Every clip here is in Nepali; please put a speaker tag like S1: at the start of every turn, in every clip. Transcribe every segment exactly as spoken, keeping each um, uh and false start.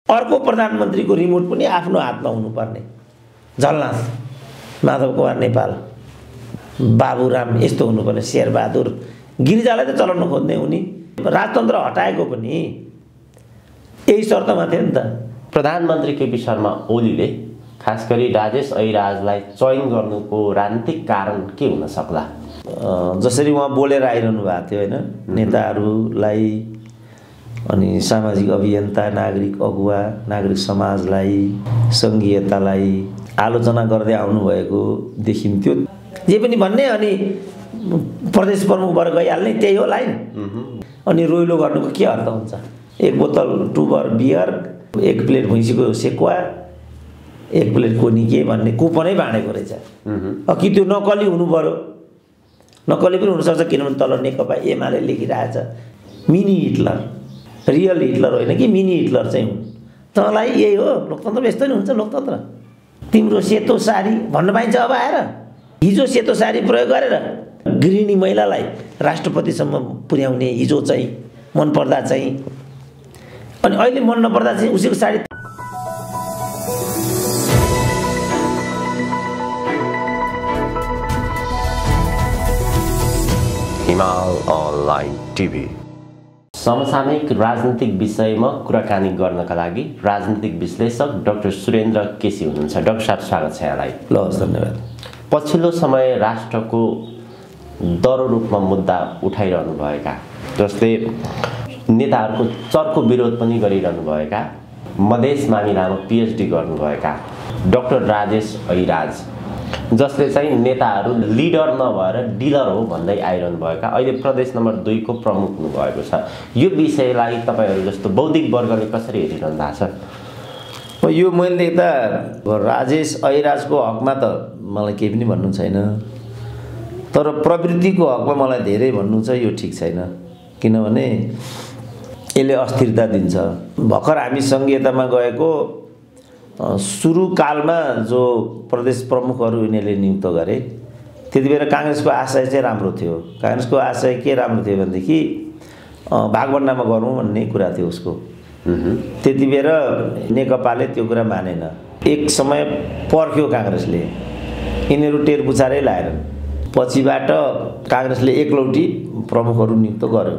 S1: अर्को प्रधानमन्त्रीको रिमोट पनि आफ्नो हातमा हुनुपर्ने। झलनाथ, माधव कुमार नेपाल, बाबुराम यस्तो हुनुपर्ने, शेरबहादुर गिरिजालाई त चलाउन खोज्ने उनी राजतन्त्र हटाएको पनि यही शर्तमा थियो नि त।
S2: प्रधानमन्त्री केपी शर्मा ओलीले खास गरी राजेश ऐराजलाई चयन गर्नुको राजनीतिक कारण के हुन सक्ला?
S1: जसरी उहाँ बोलेर आइरहनु भएको थियो होइन, नेताहरूलाई अनि सामाजिक अभियन्ता, नागरिक अगुवा, नागरिक समाजलाई, सङ्घीयतालाई आलोचना गर्दै आउनुभएको देखिन्थ्यो। जे पनि भन्ने अनि प्रदेश प्रमुखबाट गइहाल्ने, त्यही हो लाइन। अनि रोइलो गर्नुको के अर्थ हुन्छ? एक बोतल टुबर बियर, एक प्लेट भैँसीको सेकुवा, एक प्लेट कोनिके भन्ने कुपनै बाँडेको रहेछ। कि त्यो नक्कली हुनु पर्यो? नक्कली पनि हुनसक्छ, किनभने तल नेकपा एमाले लेखिरहेछ मिनी हिटलर, रियल हिटलर होइन कि मिनी हिटलर चाहिँ हुन्। तँलाई यही हो लोकतन्त्र, यस्तो नि हुन्छ लोकतन्त्र। तिम्रो सेतो साडी भन्न पाइन्छ अब आएर? हिजो सेतो साडी प्रयोग गरेर गृहिणी महिलालाई राष्ट्रपतिसम्म पुर्याउने हिजो चाहिँ मन पर्दा चाहिँ, अनि अहिले मन नपर्दा चाहिँ उसैको साडी।
S2: हिमाल अनलाइन टिभी समसामयिक राजनीतिक विषयमा कुराकानी गर्नका लागि राजनीतिक विश्लेषक डाक्टर सुरेन्द्र केसी हुनुहुन्छ। डाक्टर साहब, स्वागत छ यहाँलाई।
S1: ल, धन्यवाद।
S2: पछिल्लो समय राष्ट्रको दह्रो रूपमा मुद्दा उठाइरहनु भएका, जसले नेताहरूको चर्को विरोध पनि गरिरहनु भएका, मधेस मामिलामा पिएचडी गर्नुभएका डाक्टर राजेश ऐराज, जसले चाहिँ नेताहरू लिडर नभएर डिलर हो भन्दै आइरहनु भएका, अहिले प्रदेश नम्बर दुईको प्रमुख हुनुभएको छ। यो विषयलाई तपाईँहरू जस्तो बौद्धिक वर्गले कसरी हेरिरहनु भएको छ?
S1: यो मैले देख्दा राजेश ऐराजको हकमा त मलाई केही पनि भन्नु छैन, तर प्रवृत्तिको हकमा मलाई धेरै भन्नु छ। यो ठिक छैन, किनभने यसले अस्थिरता दिन्छ। भर्खर हामी सङ्घीयतामा गएको सुरुकालमा जो प्रदेश प्रमुखहरू यिनीहरूले नियुक्त गरे, त्यति बेला काङ्ग्रेसको आशय चाहिँ राम्रो थियो। काङ्ग्रेसको आशय के राम्रो थियो भनेदेखि भागभण्डामा गरौँ भन्ने कुरा थियो उसको। त्यति बेला नेकपाले त्यो कुरा मानेन। एक समय पर्ख्यो काङ्ग्रेसले, यिनीहरू टेर पुछारै लाएनन्। पछिबाट काङ्ग्रेसले एकलौटी प्रमुखहरू नियुक्त गर्यो।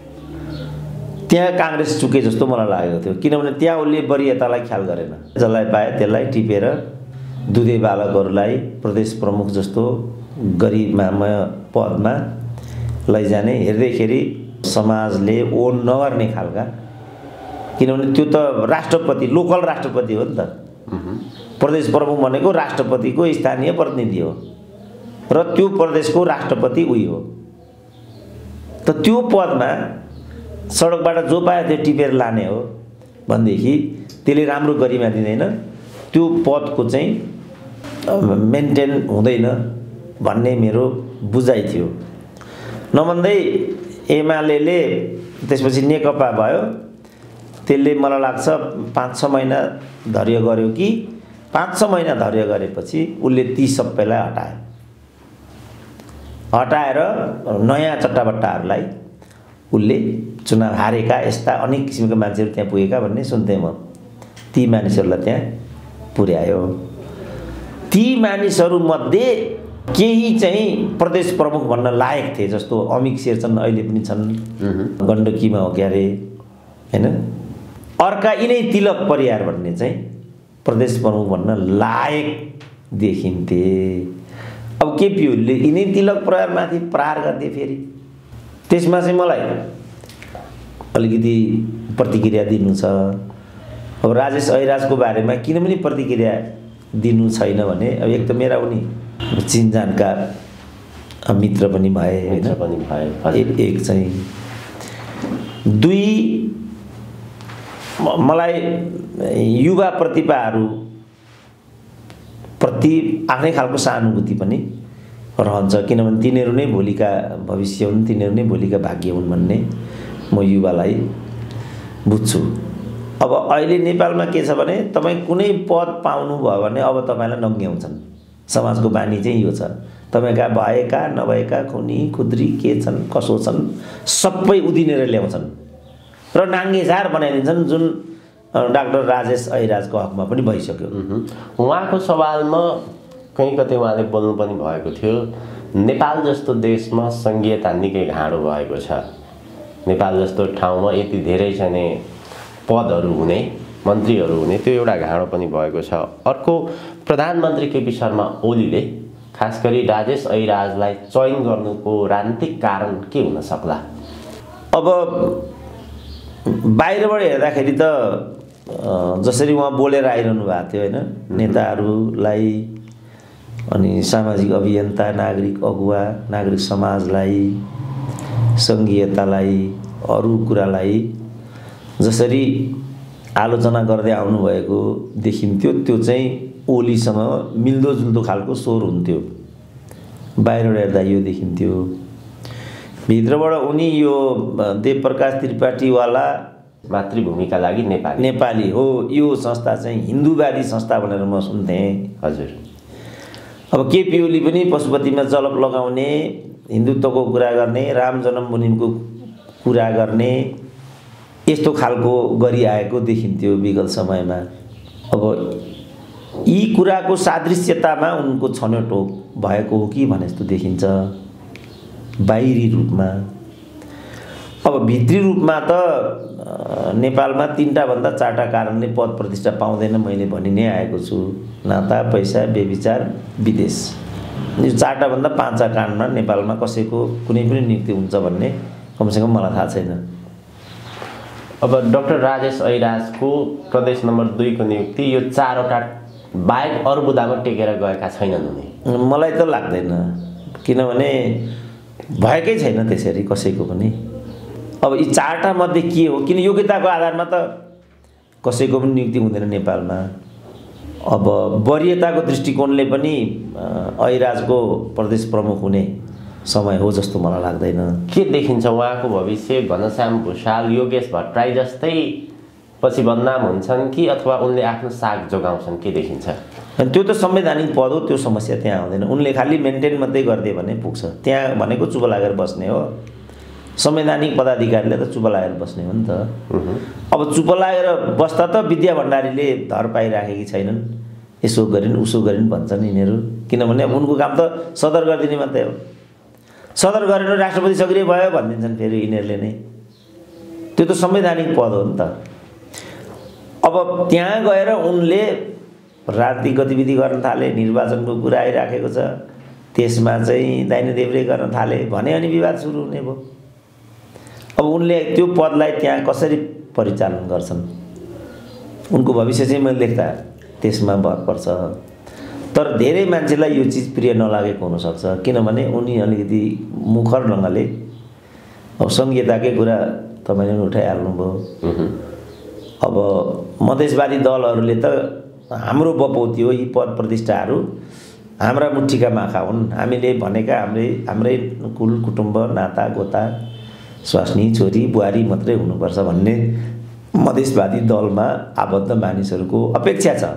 S1: त्यहाँ काङ्ग्रेस चुके जस्तो मलाई लागेको थियो, किनभने त्यहाँ उसले वरियतालाई ख्याल गरेन। जसलाई पाए त्यसलाई टिपेर दुधे बालकहरूलाई प्रदेश प्रमुख जस्तो गरिमामय पदमा लैजाने, हेर्दैखेरि समाजले ओन नगर्ने खालका, किनभने त्यो त राष्ट्रपति, लोकल राष्ट्रपति हो नि त। प्रदेश प्रमुख भनेको राष्ट्रपतिको स्थानीय प्रतिनिधि हो र त्यो प्रदेशको राष्ट्रपति उही हो। त त्यो पदमा सडकबाट जो पायो त्यो टिपेर लाने हो भनेदेखि त्यसले राम्रो गरिमा दिँदैन, त्यो पदको चाहिँ मेन्टेन हुँदैन भन्ने मेरो बुझाइ थियो। नभन्दै एमाले त्यसपछि नेकपा भयो, त्यसले मलाई लाग्छ पाँच छ महिना धैर्य गर्यो कि पाँच छ महिना धैर्य गरेपछि उसले ती सबैलाई हटायो। हटाएर नयाँ चट्टाबट्टाहरूलाई उसले चुनाव हारेका यस्ता अनेक किसिमका मान्छेहरू त्यहाँ पुगेका भन्ने सुन्थेँ म, ती मानिसहरूलाई त्यहाँ पुर्यायो। ती मानिसहरूमध्ये केही चाहिँ प्रदेश प्रमुख भन्न लायक थिए, जस्तो अमिक शेरचन अहिले पनि छन्, गण्डकीमा हो क्यारे होइन। अर्का यिनै तिलक परियार भन्ने चाहिँ प्रदेश प्रमुख भन्न लायक देखिन्थे। अब केपी ओलीले यिनै तिलक परियारमाथि प्रहार गरिदिए। फेरि त्यसमा चाहिँ मलाई अलिकति प्रतिक्रिया दिनु छ। अब राजेश ऐराजको बारेमा किन पनि प्रतिक्रिया दिनु छैन भने, अब एक त मेरा उनी चिनजानका मित्र पनि भए होइन,
S2: पनि भए
S1: एक चाहिँ, दुई मलाई युवा प्रतिभाहरू प्रति आफ्नै खालको सहानुभूति पनि रहन्छ, किनभने तिनीहरू नै भोलिका भविष्य हुन्, तिनीहरू नै भोलिका भाग्य हुन् भन्ने म युवालाई बुझ्छु। अब अहिले नेपालमा के छ भने तपाईँ कुनै पद पाउनुभयो भने अब तपाईँलाई नङ्ग्याउँछन्। समाजको बानी चाहिँ यो छ, तपाईँका भएका नभएका खुनी खुद्री के छन् कसो छन् सबै उदिनेर ल्याउँछन् र नाङ्गे झार बनाइदिन्छन्। जुन डाक्टर राजेश ऐराजको हकमा पनि भइसक्यो।
S2: उहाँको सवालमा कहीँ कतै उहाँले बोल्नु पनि भएको थियो, नेपाल जस्तो देशमा सङ्घीयता निकै घाँडो भएको छ, नेपाल जस्तो ठाउँमा यति धेरै चाहिँ पदहरू हुने, मन्त्रीहरू हुने त्यो एउटा घाँडो पनि भएको छ। अर्को, प्रधानमन्त्री केपी शर्मा ओलीले खास गरी राजेश ऐराजलाई चयन गर्नुको राजनीतिक कारण के हुन सक्ला?
S1: अब बाहिरबाट हेर्दाखेरि त जसरी उहाँ बोलेर आइरहनु भएको थियो होइन, नेताहरूलाई अनि सामाजिक अभियन्ता, नागरिक अगुवा, नागरिक समाजलाई, सङ्घीयतालाई, अरू कुरालाई जसरी आलोचना गर्दै आउनुभएको देखिन्थ्यो, त्यो चाहिँ ओलीसँग मिल्दोजुल्दो खालको स्वर हुन्थ्यो। बाहिरबाट हेर्दा यो देखिन्थ्यो, भित्रबाट उनी यो देवप्रकाश त्रिपाठीवाला
S2: मातृभूमिका लागि नेपाली
S1: नेपाली हो, यो संस्था चाहिँ हिन्दूवादी संस्था भनेर म सुन्थेँ।
S2: हजुर।
S1: अब केपी ओली पनि पशुपतिमा जलप लगाउने, हिन्दुत्वको कुरा गर्ने, राम जन्मभूमिको कुरा गर्ने, यस्तो खालको गरिआएको देखिन्थ्यो विगत समयमा। अब यी कुराको सादृश्यतामा उनको छनौट भएको हो कि भने जस्तो देखिन्छ बाहिरी रूपमा। अब भित्री रूपमा त नेपालमा तीनटा भन्दा चारवटा कारणले पद प्रतिष्ठा पाउँदैन मैले भनि नै आएको छु, नाता, पैसा, व्यभिचार, विदेश। यो चारवटा भन्दा पाँचवटा कारणमा नेपालमा कसैको कुनै पनि नियुक्ति हुन्छ भन्ने कमसेकम मलाई थाहा छैन।
S2: अब डाक्टर राजेश ऐराजको प्रदेश नम्बर दुईको नियुक्ति यो चारवटा बाहेक अरू बुदामा टेकेर गएका छैनन् उनी?
S1: मलाई त लाग्दैन, किनभने भएकै छैन त्यसरी कसैको पनि। अब यी चारवटा मध्ये के हो, किन योग्यताको आधारमा त कसैको पनि नियुक्ति हुँदैन नेपालमा। अब वरियताको दृष्टिकोणले पनि ऐराजको प्रदेश प्रमुख हुने समय हो जस्तो मलाई लाग्दैन।
S2: के देखिन्छ उहाँको भविष्य? घनश्याम भुषाल, योगेश भट्टराई जस्तै पछि बदनाम हुन्छन् कि अथवा उनले आफ्नो साग जोगाउँछन्, के देखिन्छ?
S1: त्यो त संवैधानिक पद हो, त्यो समस्या त्यहाँ आउँदैन। उनले खालि मेन्टेन मात्रै गरिदियो भने पुग्छ। त्यहाँ भनेको चुप लागेर बस्ने हो, संवैधानिक पदाधिकारीले त चुप लागेर बस्ने हो नि त। अब चुप लागेर बस्दा त विद्या भण्डारीले धर पाइराखेकी छैनन्, यसो गरिन् उसो गरिन् भन्छन् यिनीहरू, किनभने अब उनको काम त सदर गरिदिने मात्रै हो। सदर गरेर राष्ट्रपति सक्रिय भयो भनिदिन्छन् फेरि यिनीहरूले नै, त्यो त संवैधानिक पद हो नि त। अब त्यहाँ गएर उनले राजनीतिक गतिविधि गर्न थाले, निर्वाचनको कुरा आइराखेको छ, त्यसमा चाहिँ दाहिने देब्रे गर्न थाले भने अनि विवाद सुरु हुने भयो। अब उनले त्यो पदलाई त्यहाँ कसरी परिचालन गर्छन्, उनको भविष्य चाहिँ मैले देख्दा त्यसमा भर पर्छ। तर धेरै मान्छेलाई यो चिज प्रिय नलागेको हुनसक्छ, किनभने उनी अलिकति मुखर ढङ्गले अब सङ्घीयताकै कुरा तपाईँले पनि उठाइहाल्नुभयो। अब मधेसवादी दलहरूले त हाम्रो बपौती हो, यी पद प्रतिष्ठाहरू हाम्रा मुठीका माखा हुन्, हामीले भनेका हाम्रै हाम्रै कुल कुटुम्ब नाता गोता स्वास्नी छोरी बुहारी मात्रै हुनुपर्छ भन्ने मधेसवादी दलमा आबद्ध मानिसहरूको अपेक्षा छ।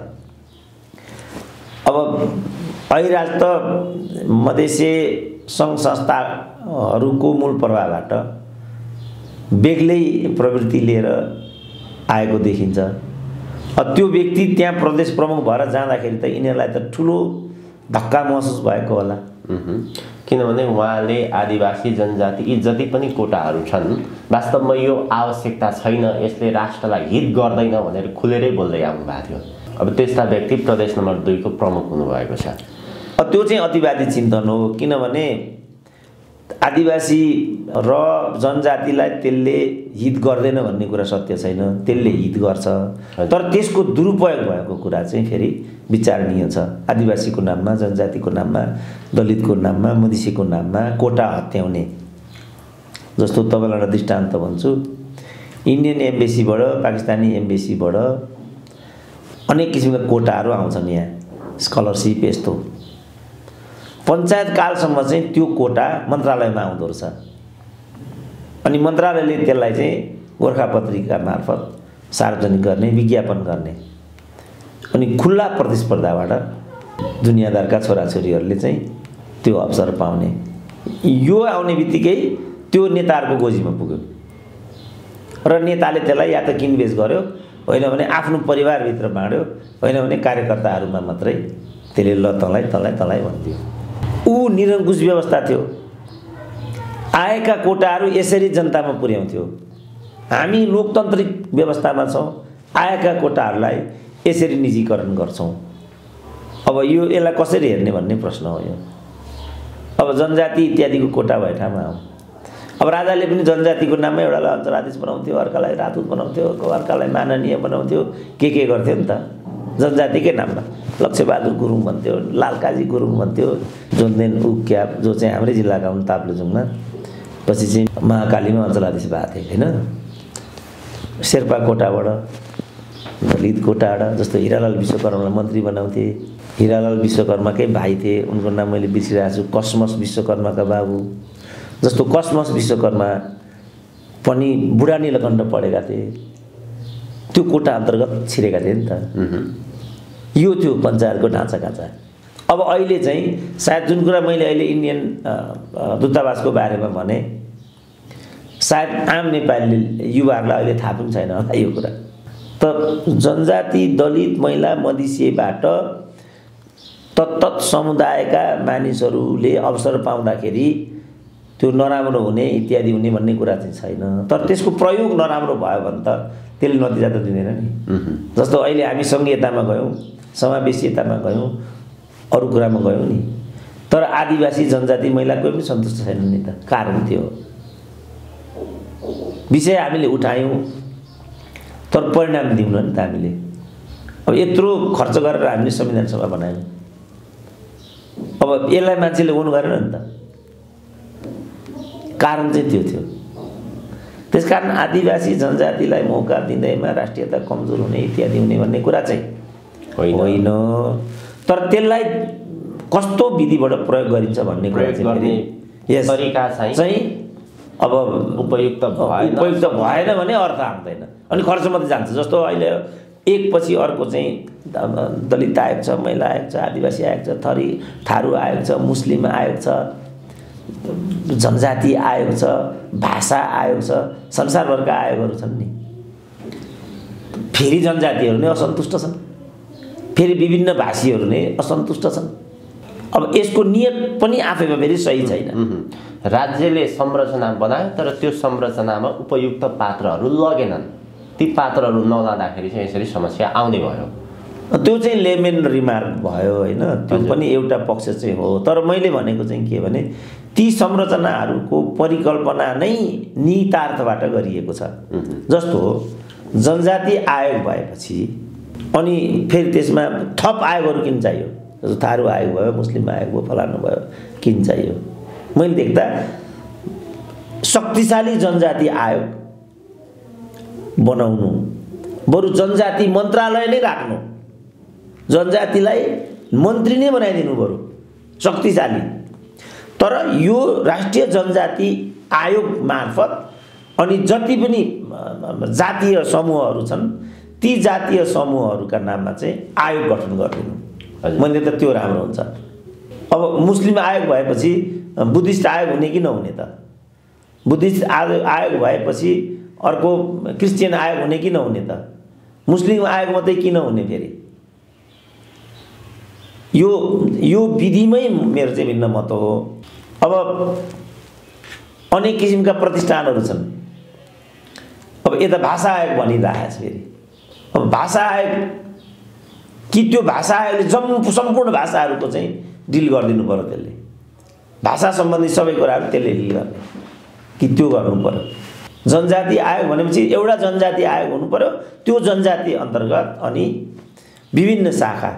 S1: अब ऐराज त मधेसी सङ्घ संस्थाहरूको मूल प्रभावबाट बेग्लै प्रवृत्ति लिएर आएको देखिन्छ। त्यो व्यक्ति त्यहाँ प्रदेश प्रमुख भएर जाँदाखेरि त यिनीहरूलाई त ठुलो धक्का महसुस भएको होला,
S2: किनभने उहाँले आदिवासी जनजाति यी जति पनि कोटाहरू छन् वास्तवमा यो आवश्यकता छैन, यसले राष्ट्रलाई हित गर्दैन भनेर खुलेरै बोल्दै आउनु भएको थियो। अब त्यस्ता व्यक्ति प्रदेश नम्बर दुईको प्रमुख हुनुभएको छ।
S1: त्यो चाहिँ अतिवादी चिन्तन हो, किनभने आदिवासी र जनजातिलाई त्यसले हित गर्दैन भन्ने कुरा सत्य छैन, त्यसले हित गर्छ। तर त्यसको दुरुपयोग भएको कुरा चाहिँ फेरि विचारणीय छ। आदिवासीको नाममा, जनजातिको नाममा, दलितको नाममा, मधेसीको नाममा कोटा हत्याउने, जस्तो तपाईँलाई एउटा दृष्टान्त भन्छु, इन्डियन एम्बेसीबाट पाकिस्तानी एम्बेसीबाट अनेक किसिमका कोटाहरू आउँछन् यहाँ, स्कलरसिप यस्तो। पञ्चायत कालसम्म चाहिँ त्यो कोटा मन्त्रालयमा आउँदो रहेछ, अनि मन्त्रालयले त्यसलाई चाहिँ गोर्खापत्रिका मार्फत सार्वजनिक गर्ने, विज्ञापन गर्ने, अनि खुल्ला प्रतिस्पर्धाबाट दुनियाँदारका छोराछोरीहरूले चाहिँ त्यो अवसर पाउने। यो आउने बित्तिकै त्यो नेताहरूको गोजीमा पुग्यो र नेताले त्यसलाई या त किनबेच गर्यो होइन भने आफ्नो परिवारभित्र बाँड्यो, होइन भने कार्यकर्ताहरूमा मात्रै त्यसले ल तँलाई तँलाई तँलाई भन्थ्यो। ऊ निरङ्कुश व्यवस्था थियो। आएका कोटाहरू यसरी जनतामा पुर्याउँथ्यो। हामी लोकतान्त्रिक व्यवस्थामा छौँ, आएका कोटाहरूलाई यसरी निजीकरण गर्छौँ। अब यो यसलाई कसरी हेर्ने भन्ने प्रश्न हो यो। अब जनजाति इत्यादिको कोटा भए ठाउँमा हो। अब राजाले पनि जनजातिको नाममा एउटालाई अञ्चलाधीश बनाउँथ्यो, अर्कालाई राजदूत बनाउँथ्यो, अर्कालाई माननीय बनाउँथ्यो, के के गर्थ्यो नि त जनजातिकै नाममा। लक्ष्यबहादुर गुरुङ भन्थ्यो, लालकाजी गुरुङ भन्थ्यो, जोनदेन उक्या जो चाहिँ हाम्रै जिल्लाका हुन् ताप्लेजुङमा, पछि चाहिँ महाकालीमा अञ्चलाधीश भएको थिए होइन। शेर्पा कोटाबाट, दलित कोटाबाट, जस्तो हिरालाल विश्वकर्मालाई मन्त्री बनाउँथे। हिरालाल विश्वकर्माकै भाइ थिए, उनको नाम मैले बिर्सिरहेको छु, कसमस विश्वकर्माका बाबु। जस्तो कसमस विश्वकर्मा पनि बुढा नीलकण्ठ पढेका थिए, त्यो कोटा अन्तर्गत छिरेका थिए नि त। यो थियो पञ्चायतको ढाँचा काँचा। अब अहिले चाहिँ सायद जुन कुरा मैले अहिले इन्डियन दूतावासको बारेमा भने, सायद आम नेपाली युवाहरूलाई अहिले थाहा पनि छैन होला यो कुरा। त जनजाति, दलित, महिला, मधेसीबाट तत्तत समुदायका मानिसहरूले अवसर पाउँदाखेरि त्यो नराम्रो हुने इत्यादि हुने भन्ने कुरा चाहिँ छैन। तर त्यसको प्रयोग नराम्रो भयो भने त त्यसले नतिजा त दिँदैन नि। जस्तो अहिले हामी सङ्घीयतामा गयौँ, समावेशीयतामा गयौँ, अरू कुरामा गयौँ नि, तर आदिवासी जनजाति महिला कोही पनि सन्तुष्ट छैनन् नि त। कारण त्यो विषय हामीले उठायौँ, तर परिणाम दिउँ नि त हामीले। अब यत्रो खर्च गरेर हामीले संविधान सभा बनायौँ, अब यसलाई मान्छेले उन गरेन नि त। कारण चाहिँ त्यो थियो। त्यसकारण आदिवासी जनजातिलाई मौका दिँदैमा राष्ट्रियता कमजोर हुने इत्यादि हुने भन्ने कुरा चाहिँ होइन। तर त्यसलाई कस्तो विधिबाट प्रयोग गरिन्छ भन्ने कुरा चाहिँ यस
S2: तरिका चाहिँ
S1: अब
S2: उपयुक्त भएन
S1: उपयुक्त भएन भने अर्थ आउँदैन, अनि खर्च मात्रै जान्छ। जस्तो अहिले एकपछि अर्को चाहिँ दलित आयोग छ, महिला आयोग छ, आदिवासी आयोग छ, थरी थारू आयोग छ, मुस्लिम आयोग छ, जनजाति आयोग छ, भाषा आयोग छ, संसारभरका आयोगहरू छन् नि। फेरि जनजातिहरू नै असन्तुष्ट छन्, फेरि विभिन्न भाषीहरू नै असन्तुष्ट छन्। अब यसको नियत पनि आफैमा फेरि सही छैन।
S2: राज्यले संरचना बनायो, तर त्यो संरचनामा उपयुक्त पात्रहरू लगेनन्। ती पात्रहरू नलाँदाखेरि चाहिँ यसरी समस्या आउने भयो।
S1: त्यो चाहिँ लेमेन रिमार्क भयो होइन, त्यो पनि एउटा पक्ष चाहिँ हो। तर मैले भनेको चाहिँ के भने ती संरचनाहरूको परिकल्पना नै निहितार्थबाट गरिएको छ। जस्तो जनजाति आयोग भएपछि अनि फेरि त्यसमा थप आयोगहरू किन चाहियो? जस्तो थारू आयोग भयो, मुस्लिम आयोग भयो, फलानु भयो, किन चाहियो? मैले देख्दा शक्तिशाली जनजाति आयोग बनाउनु, बरु जनजाति मन्त्रालय नै राख्नु, जनजातिलाई मन्त्री नै बनाइदिनु बरु शक्तिशाली। तर यो राष्ट्रिय जनजाति आयोग मार्फत अनि जति पनि जातीय समूहहरू छन् ती जातीय समूहहरूका नाममा चाहिँ आयोग गठन गरिदिनु, मैले त त्यो राम्रो हुन्छ। अब मुस्लिम आयोग भएपछि बुद्धिस्ट आयोग हुने कि नहुने त? बुद्धिस्ट आयोग भएपछि अर्को क्रिस्चियन आयोग हुने कि नहुने त? मुस्लिम आयोग मात्रै किन हुने फेरि? यो यो विधिमै मेरो चाहिँ भिन्न मत हो। अब अनेक किसिमका प्रतिष्ठानहरू छन्। अब यता भाषा आयोग भनिरहेको छ फेरि। अब भाषा आयोग कि त्यो भाषा आयोगले जम्मू सम्पूर्ण भाषाहरूको चाहिँ डिल गरिदिनु पर्यो, त्यसले भाषा सम्बन्धी सबै कुराहरू त्यसले डिल गर्ने कि त्यो गर्नु पर्यो? जनजाति आयोग भनेपछि एउटा जनजाति आयोग हुनु पर्यो, त्यो जनजाति अन्तर्गत अनि विभिन्न शाखा,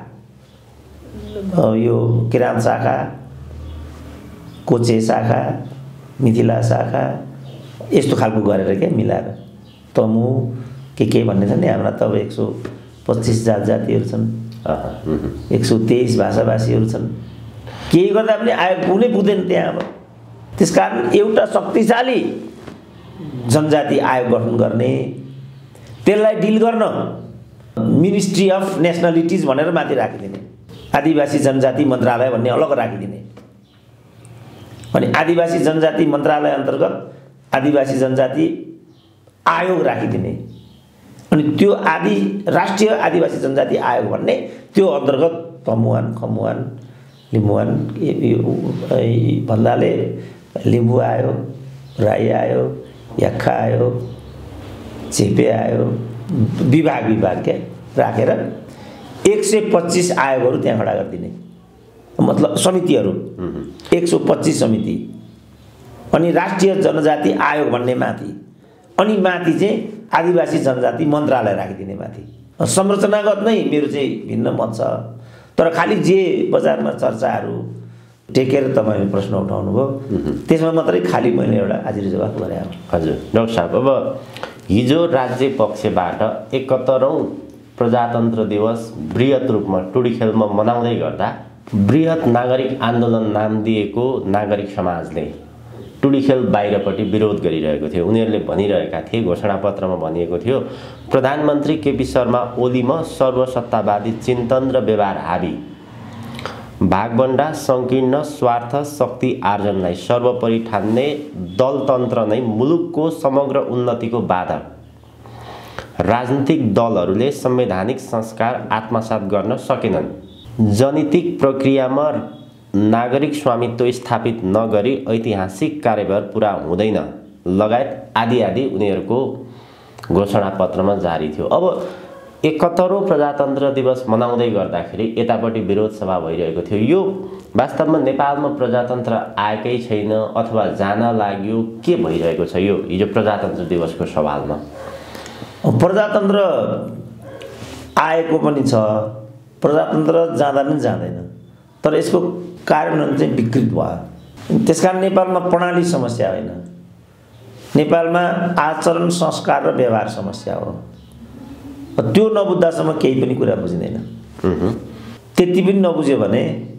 S1: यो किराँत शाखा, कोचे शाखा, मिथिला शाखा, यस्तो खालको गरेर क्या मिलाएर तमु के के भन्ने छ नि। हाम्रा त अब एक सौ पच्चिस जात जातिहरू छन्, एक सौ तेइस भाषाभाषीहरू छन्। केही गर्दा पनि आयोग पुग्नै पुग्दैन त्यहाँ। अब त्यसकारण एउटा शक्तिशाली जनजाति आयोग गठन गर्ने, त्यसलाई डिल गर्न मिनिस्ट्री अफ नेसनलिटिज भनेर माथि राखिदिने, आदिवासी जनजाति मन्त्रालय भन्ने अलग राखिदिने, अनि आदिवासी जनजाति मन्त्रालय अन्तर्गत आदिवासी जनजाति आयोग राखिदिने, अनि त्यो आदि राष्ट्रिय आदिवासी जनजाति आयोग भन्ने त्यो अन्तर्गत तमुवान, खमुवान, लिम्बुवान भन्दाले लिम्बू आयो, राई आयो, याक्खा आयो, चेपे आयो, विभाग विभाग के राखेर एक सय पच्चीस आयोगहरू त्यहाँ खडा गरिदिने, मतलब समितिहरू एक सय पच्चीस समिति, अनि राष्ट्रिय जनजाति आयोग भन्ने माथि, अनि माथि चाहिँ आदिवासी जनजाति मन्त्रालय राखिदिने माथि। संरचनागत नै मेरो चाहिँ भिन्न मत छ, तर खालि जे बजारमा चर्चाहरू टेकेर तपाईँले प्रश्न उठाउनु भयो त्यसमा मात्रै खालि मैले एउटा हाजिरी जवाफ गरे।
S2: हजुर डाक्टर साहब, अब हिजो राज्य पक्षबाट एकहत्तरौं प्रजातन्त्र दिवस बृहत रूपमा टुडीखेलमा मनाउँदै गर्दा बृहत नागरिक आन्दोलन नाम दिएको नागरिक समाजले टुडीखेल बाहिरपट्टि विरोध गरिरहेको थियो। उनीहरूले भनिरहेका थिए, घोषणापत्रमा भनिएको थियो, प्रधानमन्त्री केपी शर्मा ओलीमा सर्वसत्तावादी चिन्तन र व्यवहार हाबी, भागबण्डा, सङ्कीर्ण स्वार्थ शक्ति आर्जनलाई सर्वोपरि ठान्ने दलतन्त्र नै मुलुकको समग्र उन्नतिको बाधक, राजनीतिक दलहरूले संवैधानिक संस्कार आत्मसात गर्न सकेनन्, जनितिक प्रक्रियामा नागरिक स्वामित्व स्थापित नगरी ऐतिहासिक कार्यभार पुरा हुँदैन लगायत आदि आदि उनीहरूको घोषणापत्रमा जारी थियो। अब एकहत्तरौं प्रजातन्त्र दिवस मनाउँदै गर्दाखेरि यतापट्टि विरोध सभा भइरहेको थियो। यो वास्तवमा नेपालमा प्रजातन्त्र आएकै छैन अथवा जान लाग्यो, के भइरहेको छ यो हिजो प्रजातन्त्र दिवसको सवालमा?
S1: प्रजातन्त्र आएको पनि छ, प्रजातन्त्र जाँदा पनि जाँदैन, तर यसको कार्यान्वयन चाहिँ विकृत भयो। त्यसकारण नेपालमा प्रणाली समस्या होइन, नेपालमा आचरण संस्कार र व्यवहार समस्या हो। त्यो नबुझ्दासम्म केही पनि कुरा बुझिँदैन। त्यति पनि नबुझ्यो भने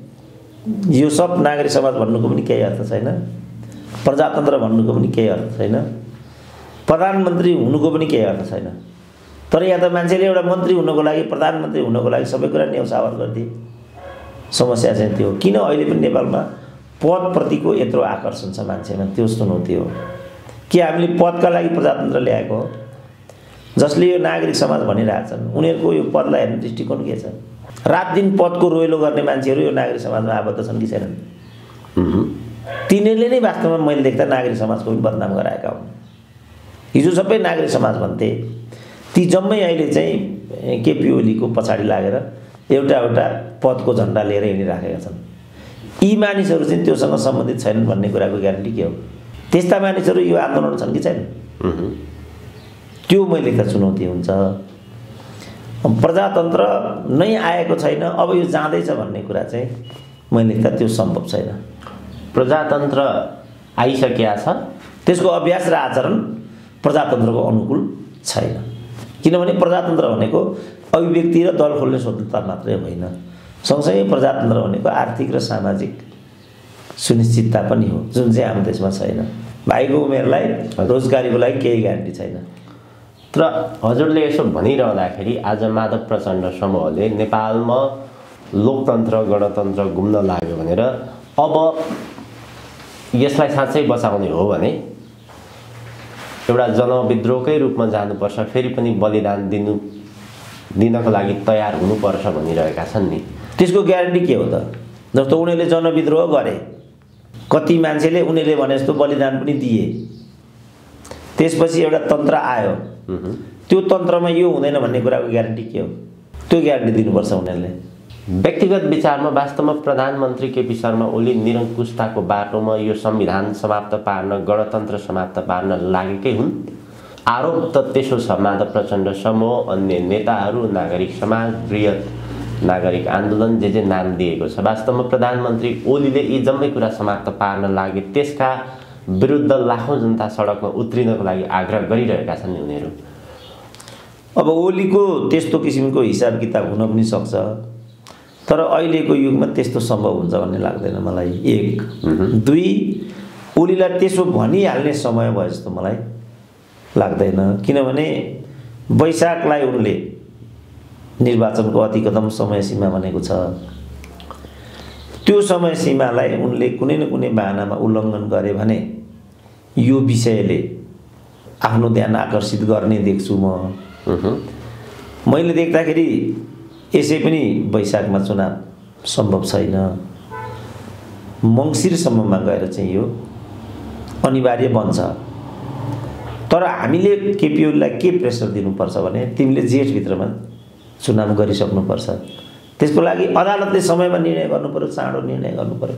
S1: यो सब नागरिक समाज भन्नुको पनि केही अर्थ छैन, प्रजातन्त्र भन्नुको पनि केही अर्थ छैन, प्रधानमन्त्री हुनुको पनि केही अर्थ छैन। तर यहाँ त मान्छेले एउटा मन्त्री हुनको लागि, प्रधानमन्त्री हुनको लागि सबै कुरा न्यौछावर गरिदिए। समस्या चाहिँ त्यो, किन अहिले पनि नेपालमा पदप्रतिको यत्रो आकर्षण छ मान्छेमा, त्यो चुनौती हो। के हामीले पदका लागि प्रजातन्त्र ल्याएको हो? जसले यो नागरिक समाज भनिरहेछन् उनीहरूको यो पदलाई हेर्ने दृष्टिकोण के छ? रात दिन पदको रोइलो गर्ने मान्छेहरू यो नागरिक समाजमा आबद्ध छन् कि छैनन्? तिनीहरूले नै वास्तवमा मैले देख्दा नागरिक समाजको पनि बदनाम गराएका हुन्। हिजो सबै नागरिक समाज भन्थे, ती जम्मै अहिले चाहिँ केपी ओलीको पछाडि लागेर एउटा एउटा पदको झन्डा लिएर हिँडिराखेका छन्। यी मानिसहरू चाहिँ त्योसँग सम्बन्धित छैनन् भन्ने कुराको ग्यारेन्टी के हो? त्यस्ता मानिसहरू यो आन्दोलन छन् कि छैनन्? त्यो मैले त चुनौती हुन्छ। प्रजातन्त्र नै आएको छैन, अब यो जाँदैछ भन्ने कुरा चाहिँ मैले त त्यो सम्भव छैन।
S2: प्रजातन्त्र आइसकेको छ,
S1: त्यसको अभ्यास र आचरण प्रजातन्त्रको अनुकूल छैन। किनभने प्रजातन्त्र भनेको अभिव्यक्ति र दल खोल्ने स्वतन्त्रता मात्रै होइन, सँगसँगै प्रजातन्त्र भनेको आर्थिक र सामाजिक सुनिश्चितता पनि हो, जुन चाहिँ हाम्रो देशमा छैन। भाइको उमेरलाई रोजगारीको लागि केही ग्यारेन्टी छैन।
S2: तर हजुरले यसो भनिरहँदाखेरि आज माधव प्रचण्ड समूहले नेपालमा लोकतन्त्र गणतन्त्र घुम्न लाग्यो भनेर अब यसलाई साँच्चै बचाउने हो भने एउटा जनविद्रोहकै रूपमा जानुपर्छ, फेरि पनि बलिदान दिनु दिनको लागि तयार हुनुपर्छ भनिरहेका छन् नि।
S1: त्यसको ग्यारेन्टी के हो त? जस्तो उनीहरूले जनविद्रोह गरे, कति मान्छेले उनीहरूले भने जस्तो बलिदान पनि दिए, त्यसपछि एउटा तन्त्र आयो, त्यो तन्त्रमा यो हुँदैन भन्ने कुराको ग्यारेन्टी के हो? त्यो ग्यारेन्टी दिनुपर्छ उनीहरूले।
S2: व्यक्तिगत विचारमा वास्तवमा प्रधानमन्त्री केपी शर्मा ओली निरङ्कुशताको बाटोमा यो संविधान समाप्त पार्न, गणतन्त्र समाप्त पार्न लागेकै हुन्? आरोप त त्यसो छ। माधव प्रचण्ड समूह, अन्य नेताहरू, नागरिक समाज, बृहत नागरिक आन्दोलन, जे जे नाम दिएको छ, वास्तवमा प्रधानमन्त्री ओलीले यी जम्मै कुरा समाप्त पार्न लागे, त्यसका विरुद्ध लाखौं जनता सडकमा उत्रिनको लागि आग्रह गरिरहेका छन् उनीहरू।
S1: अब ओलीको त्यस्तो किसिमको हिसाब किताब हुन पनि सक्छ, तर अहिलेको युगमा त्यस्तो सम्भव हुन्छ भन्ने लाग्दैन मलाई। एक दुई, ओलीलाई त्यसो भनिहाल्ने समय भयो जस्तो मलाई लाग्दैन, किनभने वैशाखलाई उनले निर्वाचनको अतिकतम समय सीमा भनेको छ। त्यो समय सीमालाई उनले कुनै न कुनै बहानामा उल्लङ्घन गरे भने यो विषयले आफ्नो ध्यान आकर्षित गर्ने देख्छु म। मैले देख्दाखेरि यसै पनि वैशाखमा चुनाव सम्भव छैन, मङ्सिरसम्ममा गएर चाहिँ यो अनिवार्य बन्छ। तर हामीले केपी ओलीलाई के प्रेसर दिनुपर्छ भने तिमीले जेठभित्रमा चुनाव गरिसक्नुपर्छ। त्यसको लागि अदालतले समयमा निर्णय गर्नु पर्यो, चाँडो निर्णय गर्नु पर्यो।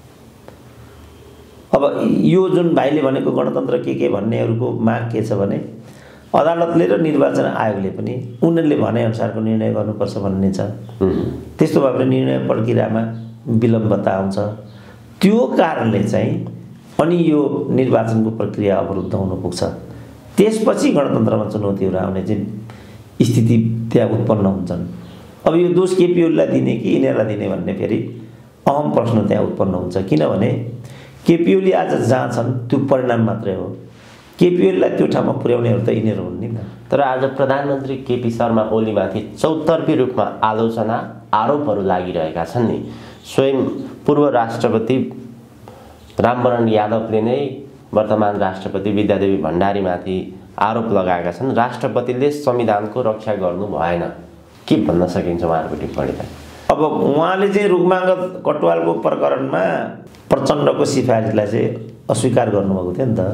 S1: अब यो जुन भाइले भनेको गणतन्त्र के के भन्नेहरूको माग के छ भने अदालतले र निर्वाचन आयोगले पनि उनीहरूले भनेअनुसारको निर्णय गर्नुपर्छ भन्ने छ। त्यस्तो भए पनि निर्णय प्रक्रियामा विलम्बता आउँछ। त्यो कारणले चाहिँ अनि यो निर्वाचनको प्रक्रिया अवरुद्ध हुन पुग्छ। त्यसपछि गणतन्त्रमा चुनौतीहरू आउने चाहिँ स्थिति त्यहाँ उत्पन्न हुन्छन्। अब यो दोष केपी ओलीलाई दिने कि यिनीहरूलाई दिने भन्ने फेरि अहम प्रश्न त्यहाँ उत्पन्न हुन्छ। किनभने केपी ओली आज जहाँ छन् त्यो परिणाम मात्रै हो। केपी ओलीलाई त्यो ठाउँमा पुर्याउनेहरू त यिनीहरू हुन् नि त।
S2: तर आज प्रधानमन्त्री केपी शर्मा ओलीमाथि चौतर्फी रूपमा आलोचना आरोपहरू लागिरहेका छन् नि। स्वयं पूर्व राष्ट्रपति रामवरण यादवले नै वर्तमान राष्ट्रपति विद्यादेवी भण्डारीमाथि आरोप लगाएका छन्, राष्ट्रपतिले संविधानको रक्षा गर्नु भएन। के भन्न सकिन्छ उहाँहरूको टिप्पणीलाई?
S1: अब उहाँले चाहिँ रुखमार्ग कटवालको प्रकरणमा प्रचण्डको सिफारिसलाई चाहिँ अस्वीकार गर्नुभएको थियो नि त।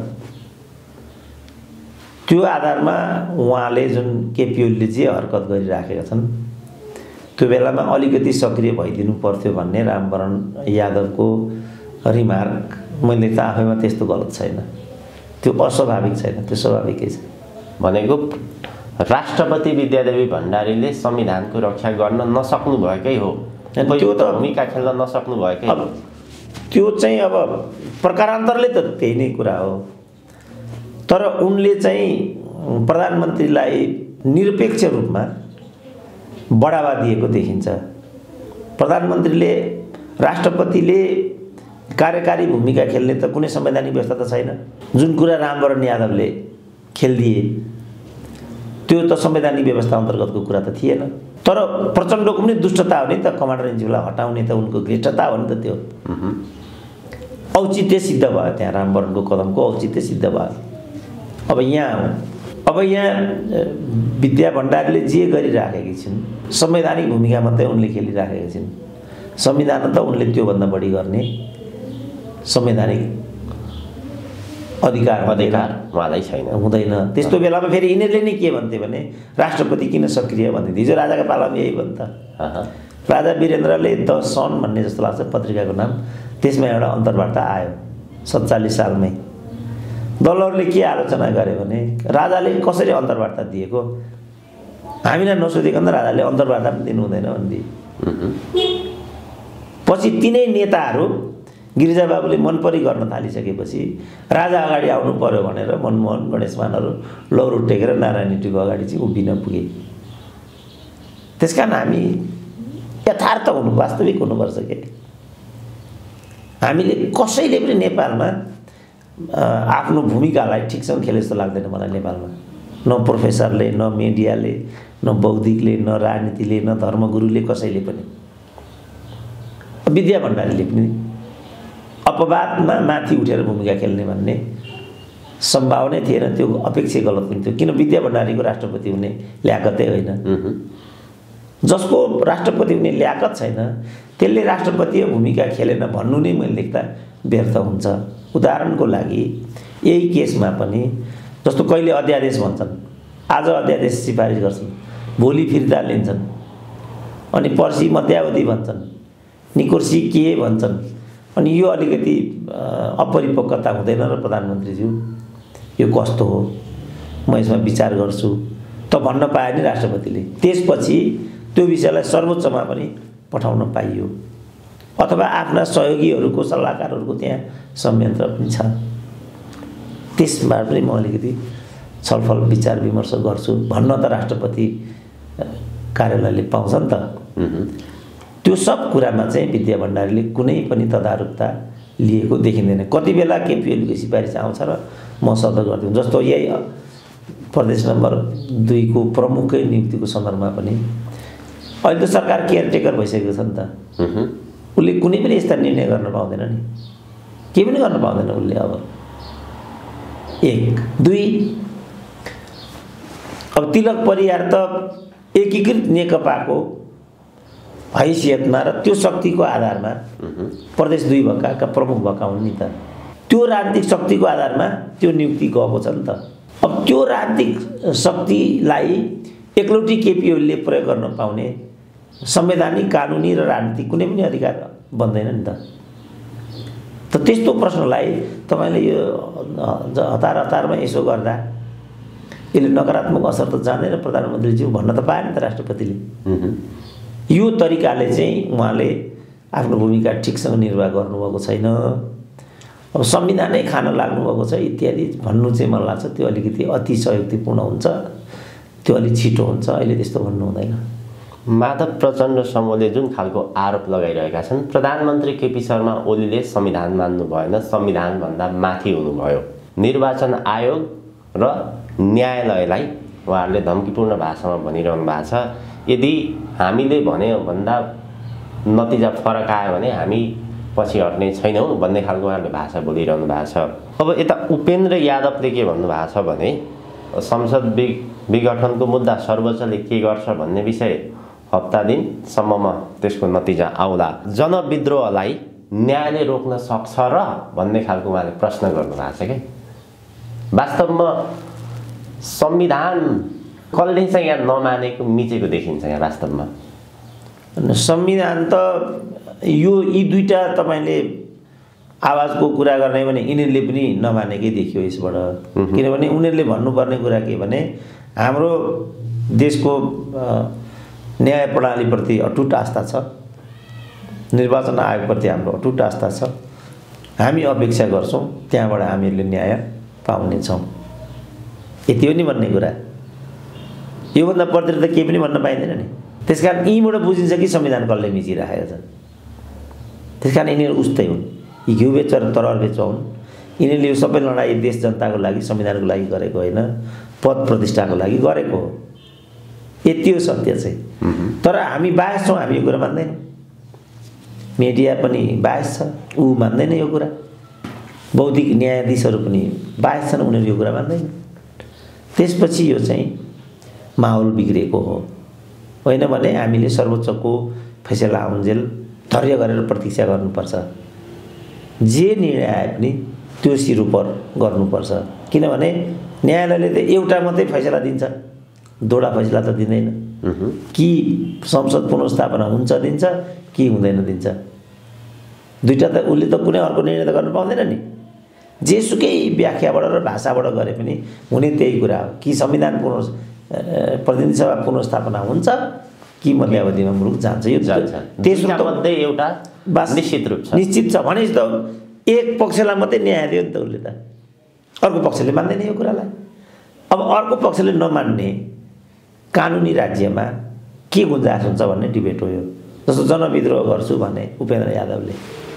S1: त्यो आधारमा उहाँले जुन केपी ओलीले जे हरकत गरिराखेका छन् त्यो बेलामा अलिकति सक्रिय भइदिनु पर्थ्यो भन्ने रामवरण यादवको रिमार्क मैले त आफैमा त्यस्तो गलत छैन, त्यो अस्वाभाविक छैन, त्यो स्वाभाविकै छ।
S2: भनेको राष्ट्रपति विद्यादेवी भण्डारीले संविधानको रक्षा गर्न नसक्नु भएकै हो, त्यो त भूमिका खेल्न नसक्नु भएकै हो।
S1: त्यो चाहिँ अब प्रकारान्तरले त त्यही नै कुरा हो। तर उनले चाहिँ प्रधानमन्त्रीलाई निरपेक्ष रूपमा बढावा दिएको देखिन्छ। प्रधानमन्त्रीले राष्ट्रपतिले कार्यकारी भूमिका खेल्ने त कुनै संवैधानिक व्यवस्था त छैन। जुन कुरा रामवरण यादवले खेलिदिए त्यो त संवैधानिक व्यवस्था अन्तर्गतको कुरा त थिएन। तर प्रचण्डको पनि दुष्टता हो नि त, कमान्डर इन चिफलाई हटाउने त उनको घृष्टता हो नि त। त्यो औचित्य सिद्ध भयो, त्यहाँ रामवरणको कदमको औचित्य सिद्ध भयो। अब यहाँ अब यहाँ विद्या भण्डारीले जे गरिराखेकी छिन् संवैधानिक भूमिका मात्रै उनले खेलिराखेकी छिन्। संविधान त उनले त्योभन्दा बढी गर्ने संवैधानिक अधिकार
S2: अधिकार उहाँलाई छैन,
S1: हुँदैन। त्यस्तो बेलामा फेरि यिनीहरूले नै के भन्थे भने राष्ट्रपति किन सक्रिय भन्थे। हिजो राजाका पालामा यही भन्छ। राजा वीरेन्द्रले द सन भन्ने जस्तो लाग्छ पत्रिकाको नाम, त्यसमा एउटा अन्तर्वार्ता आयो सत्तालिस सालमै। दलहरूले के आलोचना गरे भने राजाले कसरी अन्तर्वार्ता दिएको, हामीलाई नसोधिकन राजाले अन्तर्वार्ता पनि दिनु हुँदैन भनिदिए। पछि तिनै नेताहरू गिरिजाबाबुले मनपरी गर्न थालिसकेपछि राजा अगाडि आउनु पर्यो भनेर मनमोहन गणेशमानहरू लौरो टेकेर नारायणहीटीको अगाडि चाहिँ उभिन पुगे। त्यस कारण हामी यथार्थ हुनु वास्तविक हुनुपर्छ के। हामीले कसैले पनि नेपालमा आफ्नो भूमिकालाई ठिकसँग खेले जस्तो लाग्दैन मलाई। नेपालमा न प्रोफेसरले, न मिडियाले, न बौद्धिकले, न राजनीतिले, न धर्मगुरुले, कसैले पनि। विद्या भण्डारीले पनि अपवादमा माथि उठेर भूमिका खेल्ने भन्ने सम्भावना थिएन, त्यो अपेक्षा गलत पनि थियो। किन विद्या भण्डारीको राष्ट्रपति हुने ल्याकतै होइन। जसको राष्ट्रपति हुने ल्याकत छैन त्यसले राष्ट्रपतीय भूमिका खेलेन भन्नु नै मैले देख्दा व्यर्थ हुन्छ। उदाहरणको लागि यही केसमा पनि जस्तो कहिले अध्यादेश भन्छन्, आज अध्यादेश सिफारिस गर्छन्, भोलि फिर्ता लिन्छन्, अनि पर्सि मध्यावधि भन्छन्, निकोर्सी के भन्छन्। अनि यो अलिकति अपरिपक्वता हुँदैन र प्रधानमन्त्रीज्यू यो कस्तो हो, म यसमा विचार गर्छु त भन्न पाए नि राष्ट्रपतिले। त्यसपछि त्यो विषयलाई सर्वोच्चमा पनि पठाउन पाइयो, अथवा आफ्ना सहयोगीहरूको सल्लाहकारहरूको त्यहाँ संयन्त्र पनि छ। त्यसमा पनि म अलिकति छलफल विचार विमर्श गर्छु भन्न त राष्ट्रपति कार्यालयले पाउँछ नि त। त्यो सब कुरामा चाहिँ विद्या भण्डारीले कुनै पनि तदारुकता लिएको देखिँदैन। कति बेला केपी ओलीको सिफारिस आउँछ र म सदर गरिदिउँ। जस्तो यही प्रदेश नम्बर दुईको प्रमुखकै नियुक्तिको सन्दर्भमा पनि अहिले त सरकार केयरटेकर भइसकेको छ नि त। उसले कुनै पनि यस्ता निर्णय गर्न पाउँदैन नि, केही पनि गर्न पाउँदैन उसले। अब एक दुई अब तिलक परियार त एकीकृत नेकपाको हैसियतमा र त्यो शक्तिको आधारमा प्रदेश दुई भएका प्रमुख भएका हुन् नि त। त्यो राजनीतिक शक्तिको आधारमा त्यो नियुक्ति गएको छ नि त। अब त्यो राजनीतिक शक्तिलाई एकलौटी केपी ओलीले प्रयोग गर्न पाउने संवैधानिक कानुनी र राजनीतिक कुनै पनि अधिकार बन्दैन नि त। त त्यस्तो प्रश्नलाई तपाईँले यो हतार हतारमा यसो गर्दा यसले नकारात्मक असर त जाँदैन प्रधानमन्त्रीज्यू भन्न त पाएन त राष्ट्रपतिले। यो तरिकाले चाहिँ उहाँले आफ्नो भूमिका ठिकसँग निर्वाह गर्नुभएको छैन। अब संविधानै खान लाग्नुभएको छ इत्यादि भन्नु चाहिँ मलाई लाग्छ त्यो अलिकति अतिशयोक्तिपूर्ण हुन्छ, त्यो अलिक छिटो हुन्छ। अहिले त्यस्तो भन्नु हुँदैन।
S2: माधव प्रचण्ड समूहले जुन खालको आरोप लगाइरहेका छन्, प्रधानमन्त्री केपी शर्मा ओलीले संविधान मान्नु भएन, संविधानभन्दा माथि हुनुभयो। निर्वाचन आयोग र न्यायालयलाई उहाँहरूले धम्कीपूर्ण भाषामा भनिरहनु भएको छ, यदि हामीले भने भन्दा नतिजा फरक आयो भने हामी पछि हट्ने छैनौँ भन्ने खालको उहाँहरूले भाषा बोलिरहनु भएको छ। अब यता उपेन्द्र यादवले के भन्नुभएको छ भने संसद वि विघटनको मुद्दा सर्वोच्चले के गर्छ भन्ने विषय हप्ता दिनसम्ममा त्यसको नतिजा आउँला, जनविद्रोहलाई न्यायले रोक्न सक्छ र भन्ने खालको उहाँले प्रश्न गर्नुभएको छ क्या। वास्तवमा संविधान कसले चाहिँ यहाँ नमानेको मिचेको देखिन्छ यहाँ वास्तवमा।
S1: संविधान त यो यी दुईटा तपाईँले आवाजको कुरा गर्ने भने यिनीहरूले पनि नमानेकै देखियो यसबाट। किनभने उनीहरूले भन्नुपर्ने कुरा के भने हाम्रो देशको न्याय प्रणालीप्रति अटुट आस्था छ, निर्वाचन आयोगप्रति हाम्रो अटुट आस्था छ, हामी अपेक्षा गर्छौँ त्यहाँबाट हामीहरूले न्याय पाउनेछौँ, यति हो नि भन्ने कुरा। योभन्दा बढी त केही पनि भन्न पाइँदैन नि। त्यसकारण यहीँबाट बुझिन्छ कि संविधान कसले मिचिराखेका छन्। त्यसकारण यिनीहरू उस्तै हुन्, यी घिउ बेचर तरल बेचुवा हुन्। यिनीहरूले यो सबै लडाइँ देश जनताको लागि संविधानको लागि गरेको होइन, पद प्रतिष्ठाको लागि गरेको हो। यति हो सत्य चाहिँ। तर हामी बाहेस छौँ, हामी यो कुरा मान्दैनौँ। मिडिया पनि बाहेस छ, ऊ मान्दैन यो कुरा। बौद्धिक न्यायाधीशहरू पनि बाहेस छन्, उनीहरू यो कुरा मान्दैन। त्यसपछि यो चाहिँ माहौल बिग्रेको हो। होइन भने हामीले सर्वोच्चको फैसला आउन्जेल धैर्य गरेर प्रतीक्षा गर्नुपर्छ। जे निर्णय आए पनि त्यो सिरोपर गर्नुपर्छ। किनभने न्यायालयले त एउटा मात्रै फैसला दिन्छ, दोडा फैसला त दिँदैन। कि संसद पुनर्स्थापना हुन्छ दिन्छ, कि हुँदैन दिन्छ। दुईटा त उसले त कुनै अर्को निर्णय त गर्न पाउँदैन नि। जेसुकै व्याख्याबाट र भाषाबाट गरे पनि हुने त्यही कुरा हो कि संविधान पुनः प्रतिनिधि सभा पुनर्स्थापना हुन्छ कि मध्यावधिमा मुलुक जान्छ। यो
S2: त्यसमा मध्ये एउटा निश्चित रूप छ,
S1: निश्चित छ भने त एक पक्षलाई मात्रै न्याय दियो नि त उसले त, अर्को पक्षले मान्दैन यो कुरालाई। अब अर्को पक्षले नमान्ने कानुनी राज्यमा के गुन्जाइस हुन्छ भन्ने डिबेट हो यो। जस्तो जनविद्रोह गर्छु भने उपेन्द्र यादवले,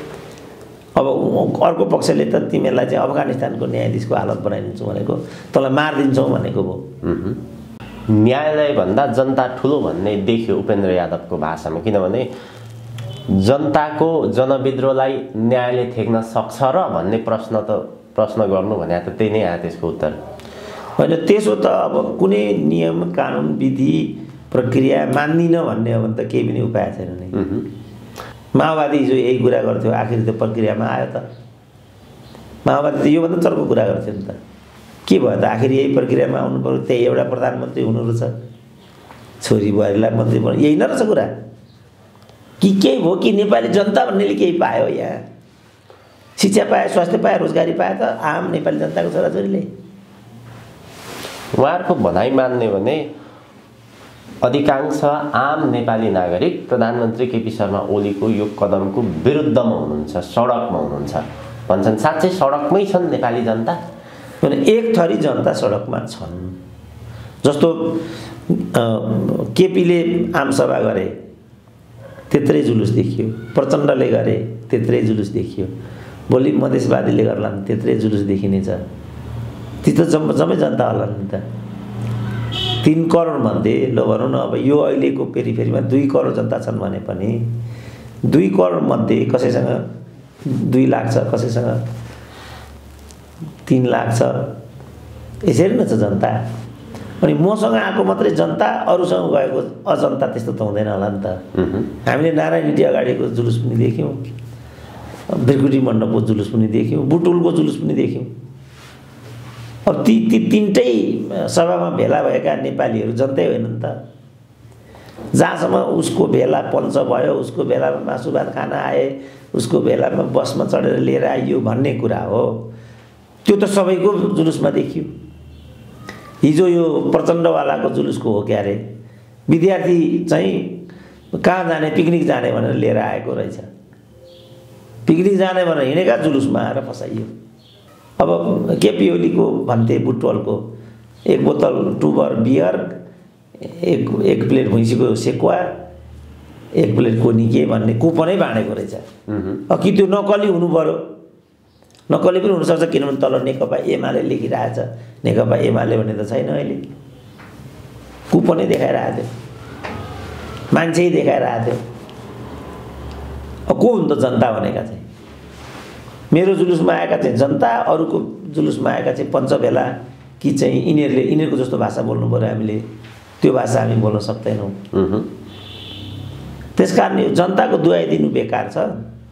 S1: अब अर्को पक्षले त तिमीहरूलाई चाहिँ अफगानिस्तानको न्यायाधीशको हालत बनाइदिन्छु भनेको, तँलाई मारिदिन्छौँ भनेको भयो।
S2: न्यायालयभन्दा जनता ठुलो भन्ने देखियो उपेन्द्र यादवको भाषामा। किनभने जनताको जनविद्रोहलाई न्यायले थेक्न सक्छ र भन्ने प्रश्न त प्रश्न गर्नु भने त त्यही नै आयो त्यसको उत्तर।
S1: होइन त्यसो त अब कुनै नियम कानुन विधि प्रक्रिया मान्दिनँ भन्ने हो भने त केही पनि उपाय छैन नि। माओवादी हिजो यही कुरा गर्थ्यो, आखिर त्यो प्रक्रियामा आयो त। माओवादी त योभन्दा चर्को कुरा गर्थ्यो नि त। के भयो त आखिर यही प्रक्रियामा आउनु पर्यो, त्यही एउटा प्रधानमन्त्री हुनु रहेछ, छोरी बुहारीलाई मन्त्री बनाउनु, यही न रहेछ कुरा। कि केही भयो कि नेपाली जनता भन्नेले केही पायो, यहाँ शिक्षा पाए, स्वास्थ्य पाए, रोजगारी पाए त आम नेपाली जनताको छोराछोरीले।
S2: उहाँहरूको भनाइ मान्ने भने अधिकांश आम नेपाली नागरिक प्रधानमन्त्री केपी शर्मा ओलीको यो कदमको विरुद्धमा हुनुहुन्छ, सडकमा हुनुहुन्छ भन्छन्। साँच्चै सडकमै छन् नेपाली जनता?
S1: एक थरी जनता सडकमा छन्। जस्तो केपीले आमसभा गरे त्यत्रै जुलुस देखियो, प्रचण्डले गरे त्यत्रै जुलुस देखियो, भोलि मधेसवादीले गर्लान् त्यत्रै जुलुस देखिनेछ। ती त जम जम्मै जनता होला नि त। तीन करोड मध्ये ल भनौँ न, अब यो अहिलेको पेरिफेरीमा दुई करोड जनता छन् भने पनि दुई करोड मध्ये कसैसँग दुई लाख छ, कसैसँग तीन लाख छ, यसरी नै छ जनता। अनि मसँग आएको मात्रै जनता, अरूसँग गएको अजनता त्यस्तो त हुँदैन होला नि त। हामीले नारायण हिटी अगाडिको जुलुस पनि देख्यौँ, बिरगुटी मण्डपको जुलुस पनि देख्यौँ, बुटुलको जुलुस पनि देख्यौँ। अब ती ती तिनटै सभामा भेला भएका नेपालीहरू जनतै होइन नि त। जहाँसम्म उसको भेला पञ्च भयो, उसको भेलामा मासु भात खान आए, उसको भेलामा बसमा चढेर लिएर आइयो भन्ने कुरा हो, त्यो त सबैको जुलुसमा देखियो। हिजो यो प्रचण्डवालाको जुलुसको हो क्यारे, विद्यार्थी चाहिँ कहाँ जाने, पिकनिक जाने भनेर लिएर आएको रहेछ। पिकनिक जाने भनेर हिँडेका जुलुसमा आएर फसाइयो। अब केपी ओलीको भन्थे बुटवलको एक बोतल टुबर बियर, एक एक प्लेट भैँसीको सेकुवा, एक प्लेट कोनिके भन्ने कुपनै बाँडेको रहेछ। अब कि त्यो नक्कली हुनु पर्यो? नक्कली पनि हुनसक्छ, किनभने तल नेकपा एमाले लेखिरहेछ, नेकपा एमाले भन्ने त छैन अहिले, कुपनै देखाइरहेको थियो, मान्छे देखाइरहेको थियो। अब को हुन् त जनता भनेका चाहिँ? मेरो जुलुसमा आएका चाहिँ जनता, अरूको जुलुसमा आएका चाहिँ पञ्च भेला कि चाहिँ यिनीहरूले यिनीहरूको जस्तो भाषा बोल्नु पऱ्यो, हामीले त्यो भाषा हामी बोल्न सक्दैनौँ। त्यस कारण यो जनताको दुहाई दिनु बेकार छ।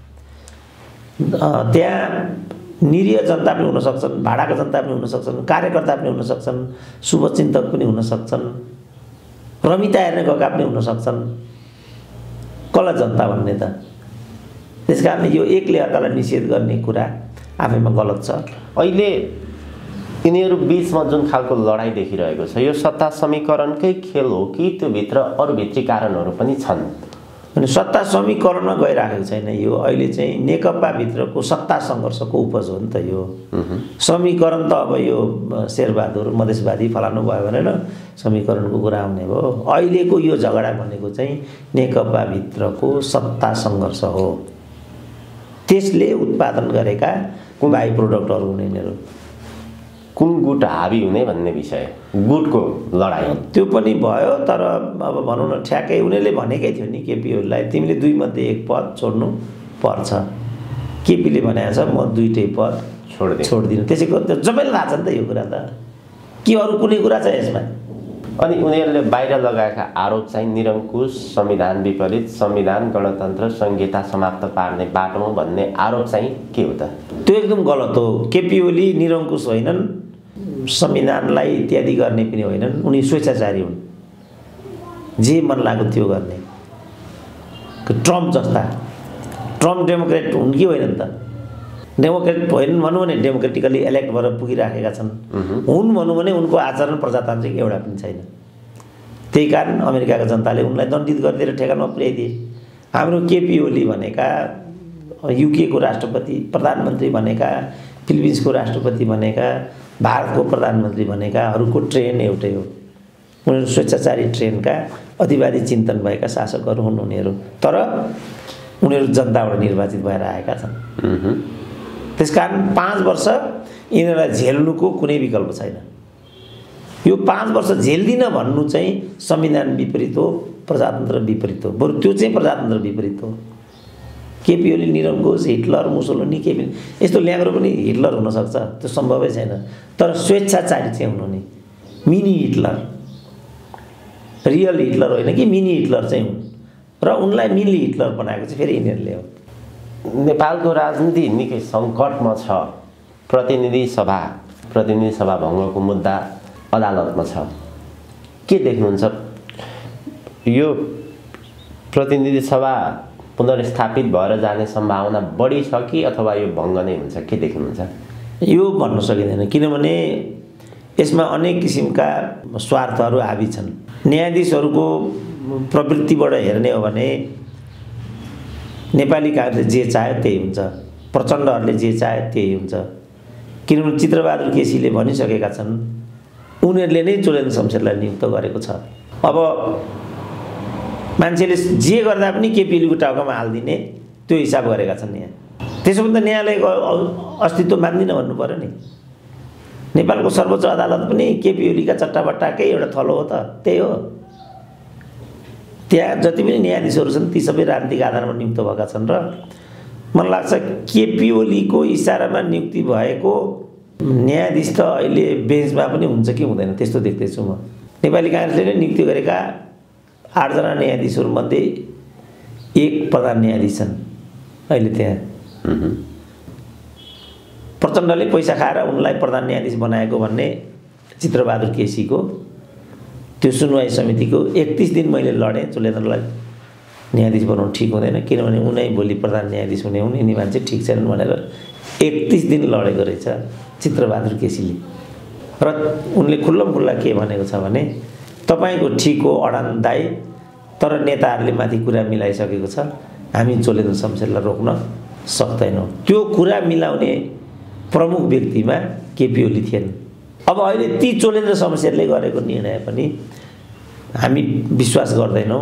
S1: त्यहाँ निरीह जनता पनि हुन सक्छन्, भाडाका जनता पनि हुन सक्छन्, कार्यकर्ता पनि हुन सक्छन्, शुभचिन्तक पनि हुन सक्छन्, रमिता हेर्ने गएका पनि हुन सक्छन्। कसलाई जनता भन्ने त? त्यस कारण यो एकले अर्कालाई निषेध गर्ने कुरा आफैमा गलत छ।
S2: अहिले यिनीहरू बिचमा जुन खालको लडाइँ देखिरहेको छ, यो सत्ता समीकरणकै खेल हो कि त्यो भित्र अरू भित्री कारणहरू पनि छन्?
S1: अनि सत्ता समीकरणमा गइरहेको छैन, यो अहिले चाहिँ नेकपा भित्रको सत्ता सङ्घर्षको उपज हो नि त यो। समीकरण त अब यो शेरबहादुर मधेसवादी फलानु भयो भनेर समीकरणको कुरा आउने भयो। अहिलेको यो झगडा भनेको चाहिँ नेकपा भित्रको सत्ता सङ्घर्ष हो, त्यसले उत्पादन गरेका बाई प्रोडक्टहरू हुने यिनीहरू।
S2: कुन गुट हावी हुने भन्ने विषय, गुटको लडाइँ
S1: त्यो पनि भयो। तर अब भनौँ न, ठ्याक्कै उनीहरूले भनेकै थियो नि केपी ओलीलाई, तिमीले दुई मध्ये एक पद छोड्नु पर्छ। केपीले भनेको छ म दुईटै पद
S2: छोड्दिनु
S1: छोड्दिनु त्यसैको त्यो सबैलाई थाहा छ नि त यो कुरा त, कि अरू कुनै कुरा छ यसमा?
S2: अनि उनीहरूले बाहिर लगाएका आरोप चाहिँ निरङ्कुश, संविधान विपरीत, संविधान गणतन्त्र संहिता समाप्त पार्ने बाटोमा भन्ने आरोप चाहिँ के हो त?
S1: त्यो एकदम गलत हो। केपी ओली निरङ्कुश होइनन्, संविधानलाई इत्यादि गर्ने पनि होइनन्, उनी स्वेच्छाचारी हुन्, जे मन लाग्यो त्यो गर्ने। ट्रम्प जस्ता, ट्रम्प डेमोक्रेट हुन् कि होइनन् त? डेमोक्रेट होइनन् भनौँ भने डेमोक्रेटिकली इलेक्ट भएर पुगिराखेका छन्। हुन् भनौँ भने उनको आचरण प्रजातान्त्रिक एउटा पनि छैन। त्यही कारण अमेरिकाका जनताले उनलाई दण्डित गरिदिएर ठेगानमा पुर्याइदिए। हाम्रो केपी ओली भनेका, युकेको राष्ट्रपति प्रधानमन्त्री भनेका, फिलिपिन्सको राष्ट्रपति भनेका, भारतको प्रधानमन्त्री भनेकाहरूको ट्रेन एउटै हो। उनीहरू स्वेच्छाचारी ट्रेनका अतिवादी चिन्तन भएका शासकहरू हुन् उनीहरू, तर उनीहरू जनताबाट निर्वाचित भएर आएका छन्। त्यसकारण पाँच वर्ष यिनीहरूलाई झेल्नुको कुनै विकल्प छैन। यो पाँच वर्ष झेल्दिन भन्नु चाहिँ संविधान विपरीत हो, प्रजातन्त्र विपरीत हो, बरु त्यो चाहिँ प्रजातन्त्र विपरीत हो। केपी ओली निरङ्कुश, हिटलर, मुसोलिनी के पनि यस्तो ल्याङ्ग्रो पनि हिटलर हुनसक्छ, त्यो सम्भवै छैन। तर स्वेच्छाचारी चाहिँ हुनु नि, मिनी हिटलर, रियल हिटलर होइन कि मिनी हिटलर चाहिँ हुन्, र उनलाई मिनी हिटलर बनाएको चाहिँ फेरि यिनीहरूले हो।
S2: नेपालको राजनीति निकै सङ्कटमा छ। प्रतिनिधि सभा प्रतिनिधि सभा भङ्गको मुद्दा अदालतमा छ। के देख्नुहुन्छ? यो प्रतिनिधि सभा पुनर्स्थापित भएर जाने सम्भावना बढी छ कि अथवा यो भङ्ग नै हुन्छ? के देख्नुहुन्छ?
S1: यो भन्न सकिँदैन, किनभने यसमा अनेक किसिमका स्वार्थहरू हाबी छन्। न्यायाधीशहरूको प्रवृत्तिबाट हेर्ने हो भने नेपाली काङ्ग्रेसले जे चाह्यो त्यही हुन्छ, प्रचण्डहरूले जे चाह्यो त्यही हुन्छ। किनभने चित्रबहादुर केसीले भनिसकेका छन्, उनीहरूले नै चोलेन्द्र शमशेरलाई नियुक्त गरेको छ। अब मान्छेले जे गर्दा पनि केपी ओलीको टाउकामा हालिदिने त्यो हिसाब गरेका छन् यहाँ। त्यसो भने त न्यायालयको अस्तित्व मान्दिनँ भन्नु पऱ्यो नि। नेपालको सर्वोच्च अदालत पनि केपी ओलीका चट्टाबट्टाकै एउटा थलो हो त, त्यही हो। त्यहाँ जति पनि न्यायाधीशहरू छन् ती सबै राजनीतिक आधारमा नियुक्त भएका छन्, र मलाई लाग्छ केपी ओलीको इसारामा नियुक्ति भएको न्यायाधीश त अहिले बेन्चमा पनि हुन्छ कि हुँदैन त्यस्तो देख्दैछु म। नेपाली काङ्ग्रेसले नै नियुक्ति गरेका आठजना न्यायाधीशहरूमध्ये एक प्रधान न्यायाधीश छन् अहिले त्यहाँ। प्रचण्डले पैसा खाएर उनलाई प्रधान न्यायाधीश बनाएको भन्ने चित्रबहादुर केसीको त्यो सुनवाई समितिको एकतिस दिन मैले लडेँ चुलेन्द्रलाई न्यायाधीश बनाउनु ठिक हुँदैन, किनभने उनै भोलि प्रधान न्यायाधीश हुने हुन्, यिनी मान्छे ठिक छैनन् भनेर एकतिस दिन लडेको रहेछ चित्रबहादुर केसीले। र उनले खुल्लम खुल्ला के भनेको छ भने तपाईँको ठिक हो अडान दाई, तर नेताहरूले माथि कुरा मिलाइसकेको छ, हामी चोलेन्द्र शमशेरलाई रोक्न सक्दैनौँ। त्यो कुरा मिलाउने प्रमुख व्यक्तिमा केपी ओली थिएन। अब अहिले ती चोलेन्द्र शमशेरले गरेको निर्णय पनि हामी विश्वास गर्दैनौँ,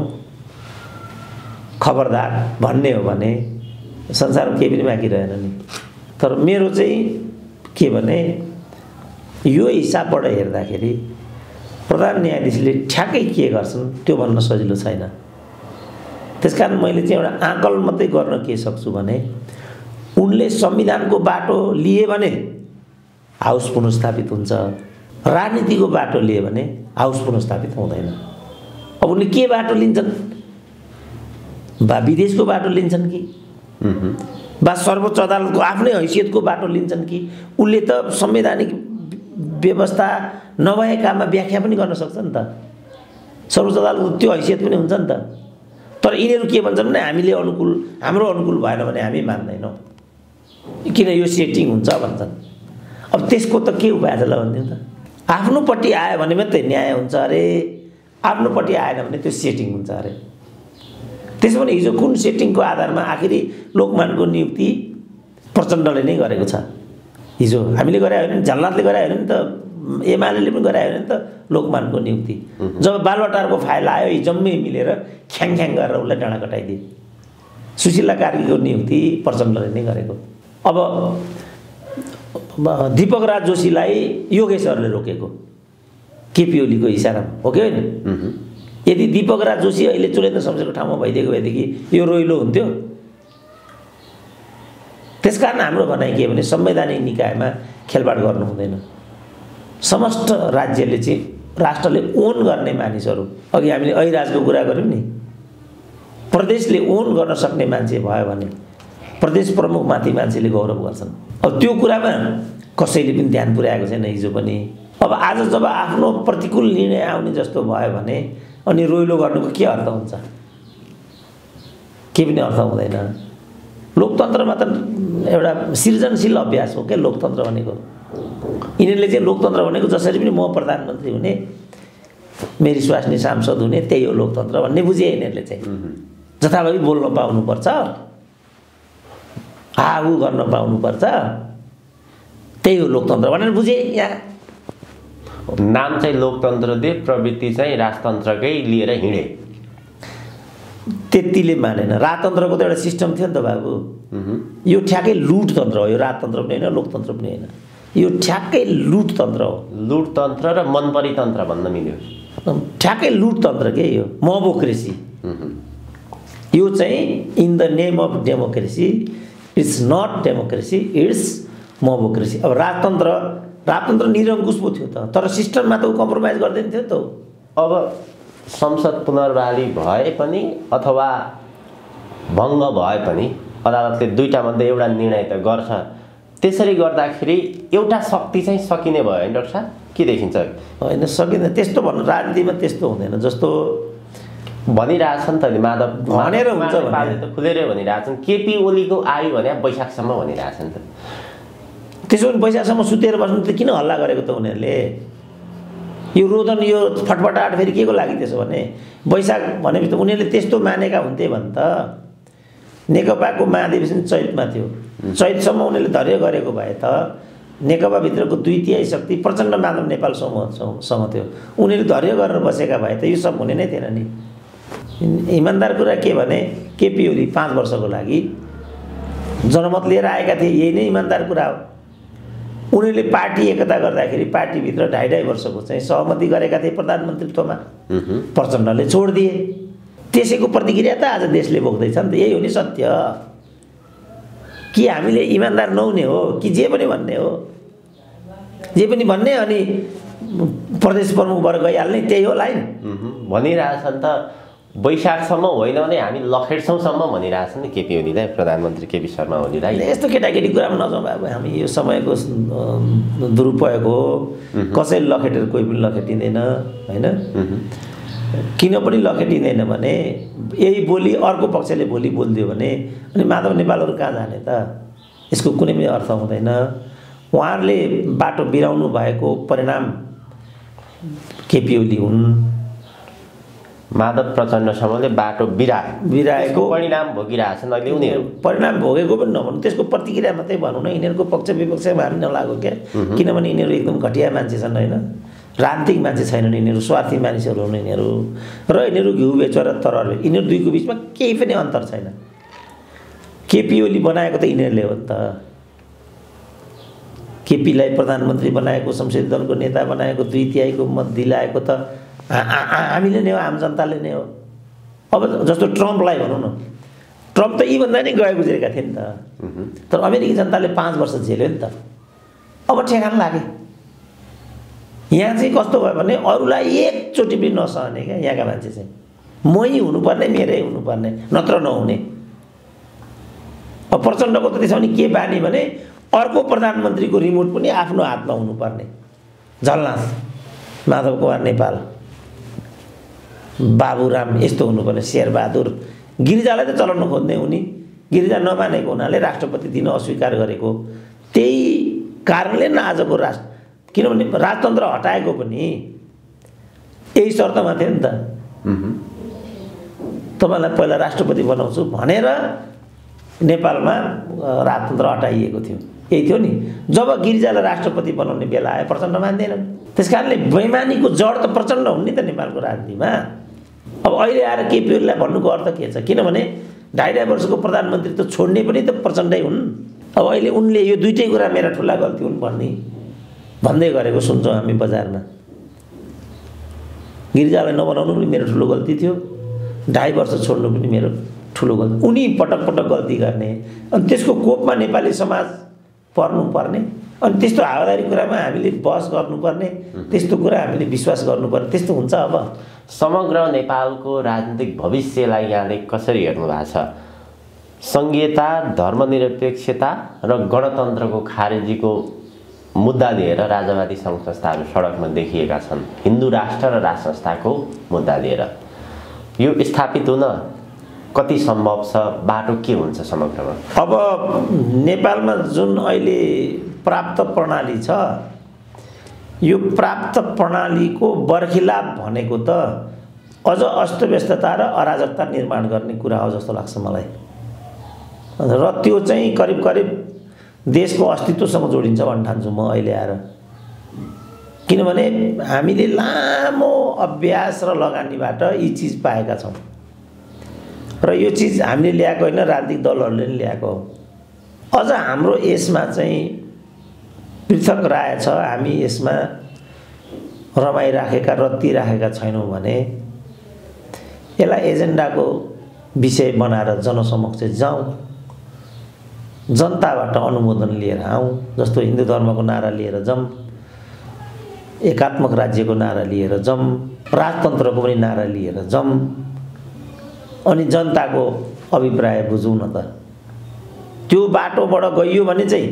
S1: खबरदार भन्ने हो भने संसारमा केही पनि बाँकी रहेन नि। तर मेरो चाहिँ के भने यो हिसाबबाट हेर्दाखेरि प्रधान न्यायाधीशले ठ्याक्कै के गर्छन् त्यो भन्न सजिलो छैन। त्यसकारण मैले चाहिँ एउटा आकल मात्रै गर्न के सक्छु भने उनले संविधानको बाटो लिए भने हाउस पुनर्स्थापित हुन्छ, राजनीतिको बाटो लिए भने हाउस पुनर्स्थापित हुँदैन। अब उनले के बाटो लिन्छन्, बा विदेशको बाटो लिन्छन् कि बा सर्वोच्च अदालतको आफ्नै हैसियतको बाटो लिन्छन् कि उनले त संवैधानिक व्यवस्था नभएकामा व्याख्या पनि गर्न सक्छ नि त, सर्वोच्च अदालतको त्यो हैसियत पनि हुन्छ नि त। तर यिनीहरू के भन्छन् भने हामीले अनुकूल हाम्रो अनुकूल भएन भने हामी मान्दैनौँ, किन यो सेटिङ हुन्छ भन्छन्। अब त्यसको त के उपाय छ ल भनिदिउँ त। आफ्नोपट्टि आयो भने मात्रै न्याय हुन्छ अरे, आफ्नोपट्टि आएन भने त्यो सेटिङ हुन्छ अरे। त्यसो भने हिजो कुन सेटिङको आधारमा आखिरी लोकमानको नियुक्ति प्रचण्डले नै गरेको छ? हिजो हामीले गरे होइन, झलनाथले गरे होइन नि त, एमाले पनि गरे होइन नि त लोकमानको नियुक्ति। जब बालुवाटारको फाइल आयो यी जम्मै मिलेर ख्याङ ख्याङ गरेर उसलाई डाँडा कटाइदिए। सुशीला कार्कीको नियुक्ति प्रचण्डले नै गरेको। अब दीपक राज जोशीलाई योगेश्वरले रोकेको केपी ओलीको इसारामा, हो कि होइन? यदि दीपक राज जोशी अहिले चुलेन्द्र शमशेरको ठाउँमा भइदिएको भएदेखि यो रोइलो हुन्थ्यो। त्यसकारण हाम्रो भनाइ के भने संवैधानिक निकायमा खेलबाड गर्नु हुँदैन। समस्त राज्यले चाहिँ राष्ट्रले ओन गर्ने मानिसहरू, अघि हामीले ऐराजको कुरा गऱ्यौँ नि, प्रदेशले ओन गर्न सक्ने मान्छे भयो भने प्रदेश प्रमुखमाथि मान्छेले गौरव गर्छन्। अब त्यो कुरामा कसैले पनि ध्यान पुर्याएको छैन हिजो पनि। अब आज जब आफ्नो प्रतिकूल निर्णय आउने जस्तो भयो भने अनि रोइलो गर्नुको के अर्थ हुन्छ? के पनि अर्थ हुँदैन। लोकतन्त्रमा त एउटा सृजनशील अभ्यास हो क्या लोकतन्त्र भनेको। यिनीहरूले चाहिँ लोकतन्त्र भनेको जसरी पनि म प्रधानमन्त्री हुने, मेरी स्वास्नी सांसद हुने, त्यही हो लोकतन्त्र भन्ने बुझे यिनीहरूले चाहिँ। जथाभावी बोल्न पाउनुपर्छ, हाहु गर्न पाउनुपर्छ, त्यही हो लोकतन्त्र भनेर बुझे। यहाँ
S2: नाम चाहिँ लोकतन्त्र दिए, प्रवृत्ति चाहिँ राजतन्त्रकै लिएर हिँडे।
S1: त्यतिले मानेन। राजतन्त्रको त एउटा सिस्टम थियो नि त बाबु। यो ठ्याक्कै लुट तन्त्र हो, यो राजतन्त्र पनि होइन, लोकतन्त्र पनि होइन, यो ठ्याक्कै लुट तन्त्र हो।
S2: लुटतन्त्र र मनपरी तन्त्र भन्न मिल्यो।
S1: ठ्याक्कै लुट तन्त्र के यो, मोबोक्रेसी। यो चाहिँ in the name of democracy, it's not democracy, it's mobocracy. अब राजतन्त्र राजतन्त्र निरङ्कुश पो थियो त, तर सिस्टममा त ऊ कम्प्रोमाइज गर्दैन थियो त।
S2: अब संसद पुनर्बहाली भए पनि अथवा भङ्ग भए पनि अदालतले दुईटा मध्ये एउटा निर्णय त गर्छ। त्यसरी गर्दाखेरि एउटा शक्ति चाहिँ सकिने भयो होइन डाक्टर साहब, के देखिन्छ?
S1: होइन सकिँदैन त्यस्तो भन्नु, राजनीतिमा त्यस्तो हुँदैन। जस्तो
S2: भनिरहेछन् त नि माधव
S1: भनेर हुन्छ
S2: भने त खुलेरै भनिरहेछन्, केपी ओलीको आयु भने वैशाखसम्म भनिरहेछन् त।
S1: त्यसो भने वैशाखसम्म सुतेर बस्नु त किन हल्ला गरेको त उनीहरूले? यो रोदन यो फटफटाट फेरि के को लागि? त्यसो भने वैशाख भनेपछि त उनीहरूले त्यस्तो मानेका हुन्थे भने त नेकपाको महाधिवेशन चैतमा थियो, चैतसम्म उनीहरूले धैर्य गरेको भए त नेकपाभित्रको दुई तिहाई शक्ति प्रचण्ड माधव नेपाल समूहसँग थियो, उनीहरूले धैर्य गरेर बसेका भए त यो सब हुने नै थिएन नि। इमान्दार कुरा के भने केपी ओली पाँच वर्षको लागि जनमत लिएर आएका थिए, यही नै इमान्दार कुरा हो। उनीहरूले पार्टी एकता गर्दाखेरि पार्टीभित्र ढाई ढाई वर्षको चाहिँ सहमति गरेका थिए प्रधानमन्त्रीत्वमा, प्रचण्डले छोडिदिए। त्यसैको प्रतिक्रिया त आज देशले भोग्दैछ नि त। यही हो नि सत्य। कि हामीले इमान्दार नहुने हो कि जे पनि भन्ने हो, जे पनि भन्ने अनि प्रदेश प्रमुख भएर गइहाल्ने त्यही हो लाइन
S2: भनिरहेछन् त वैशाखसम्म होइन भने हामी लखेट्छौँसम्म भनिरहेछन् नि केपी ओलीलाई, प्रधानमन्त्री केपी शर्मा ओलीलाई।
S1: यस्तो केटाकेटी कुरामा नजाउँ बाबु, हामी यो समयको दुरुपयोग हो। कसैले लखेटेर कोही पनि लखेटिँदैन होइन। किन पनि लखेटिँदैन भने यही बोली अर्को पक्षले भोलि बोलिदियो भने अनि माधव नेपालहरू कहाँ जाने त? यसको कुनै पनि अर्थ हुँदैन। उहाँहरूले बाटो बिराउनु भएको परिणाम केपी ओली हुन्।
S2: माधव प्रचण्डसम्मले बाटो बिरा
S1: बिराएको
S2: परिणाम भोगिरहेछन् अहिले उनीहरू।
S1: परिणाम भोगेको पनि नभनौँ, त्यसको प्रतिक्रिया मात्रै भनौँ न। यिनीहरूको पक्ष विपक्षमा हामी नलागो क्या, किनभने यिनीहरू एकदम घटिया मान्छे छन् होइन। राजनीतिक मान्छे छैनन् यिनीहरू, स्वार्थी मानिसहरू हुन् यिनीहरू। र यिनीहरू घिउ बेचेर तरले यिनीहरू दुईको बिचमा केही पनि अन्तर छैन। केपी ओली बनाएको त यिनीहरूले हो नि त। केपीलाई प्रधानमन्त्री बनाएको, संसदीय दलको नेता बनाएको, दुई तिहाईको मत दिलाएको त हामीले नै हो, आम जनताले नै हो। अब जस्तो ट्रम्पलाई भनौँ न, ट्रम्प त यीभन्दा नै गए गुजेका थिए नि त। तर अमेरिकी जनताले पाँच वर्ष झेल्यो नि त। अब ठेगान लागे। यहाँ चाहिँ कस्तो भयो भने अरूलाई एकचोटि पनि नसहने क्या यहाँका मान्छे चाहिँ। मै हुनुपर्ने, मेरै हुनुपर्ने, नत्र नहुने। अब प्रचण्डको त त्यसो भने के बानी भने अर्को प्रधानमन्त्रीको रिमोट पनि आफ्नो हातमा हुनुपर्ने। झलनाथ, माधव कुमार नेपाल, बाबुराम यस्तो हुनुपर्ने, शेरबहादुर। गिरिजालाई त चलाउन खोज्ने उनी, गिरिजा नमानेको हुनाले राष्ट्रपति दिन अस्वीकार गरेको। त्यही कारणले न आजको राष्ट्र, किनभने राजतन्त्र हटाएको पनि यही शर्तमा थियो नि त। तपाईँलाई पहिला राष्ट्रपति बनाउँछु भनेर नेपालमा राजतन्त्र हटाइएको थियो, यही थियो नि। जब गिरिजालाई राष्ट्रपति बनाउने बेला आयो प्रचण्ड मान्दैनन्। त्यस कारणले बैमानीको जड त प्रचण्ड हुन् नि त नेपालको राजनीतिमा। अब अहिले आएर केपी ओलीलाई भन्नुको अर्थ के छ? किनभने ढाई ढाई वर्षको प्रधानमन्त्री त छोड्ने पनि त प्रचण्डै हुन्। अब अहिले उनले यो दुइटै कुरा मेरा ठुला गल्ती हुन् भन्ने भन्दै गरेको सुन्छौँ हामी बजारमा। गिरिजालाई नबनाउनु पनि मेरो ठुलो गल्ती थियो, ढाई वर्ष छोड्नु पनि मेरो ठुलो गल्ती। उनी पटक पटक गल्ती गर्ने अनि त्यसको कोपमा नेपाली समाज पर्नुपर्ने अनि त्यस्तो हावादारी कुरामा हामीले बहस गर्नुपर्ने, त्यस्तो कुरा हामीले विश्वास गर्नुपर्ने, त्यस्तो हुन्छ। अब
S2: समग्र नेपालको राजनीतिक भविष्यलाई यहाँले कसरी हेर्नु भएको छ? सङ्घीयता, धर्मनिरपेक्षता र गणतन्त्रको खारेजीको मुद्दा लिएर राजावादी सङ्घ संस्थाहरू सडकमा देखिएका छन्। हिन्दू राष्ट्र र राज संस्थाको मुद्दा लिएर यो स्थापित हुन कति सम्भव छ? बाटो के हुन्छ समग्रमा?
S1: अब नेपालमा जुन अहिले प्राप्त प्रणाली छ, यो प्राप्त प्रणालीको बर्खिलाप भनेको त अझ अस्तव्यस्तता र अराजकता निर्माण गर्ने कुरा हो जस्तो लाग्छ मलाई। र त्यो चाहिँ करिब करिब देशको अस्तित्वसँग जोडिन्छ भन्ने ठान्छु म अहिले आएर। किनभने हामीले लामो अभ्यास र लगानीबाट यी चिज पाएका छौँ र यो चिज हामीले ल्याएको होइन, राजनीतिक दलहरूले नि ल्याएको हो। अझ हाम्रो यसमा चाहिँ पृथक राय छ, हामी यसमा रमाइराखेका रत्तिराखेका छैनौँ भने यसलाई एजेन्डाको विषय बनाएर जनसमक्ष जाउँ, जनताबाट अनुमोदन लिएर आउँ। जस्तो हिन्दू धर्मको नारा लिएर जाउँ, एकात्मक राज्यको नारा लिएर जाउँ, राजतन्त्रको पनि नारा लिएर जाउँ, अनि जनताको अभिप्राय बुझौँ न त। त्यो बाटोबाट गइयो भने चाहिँ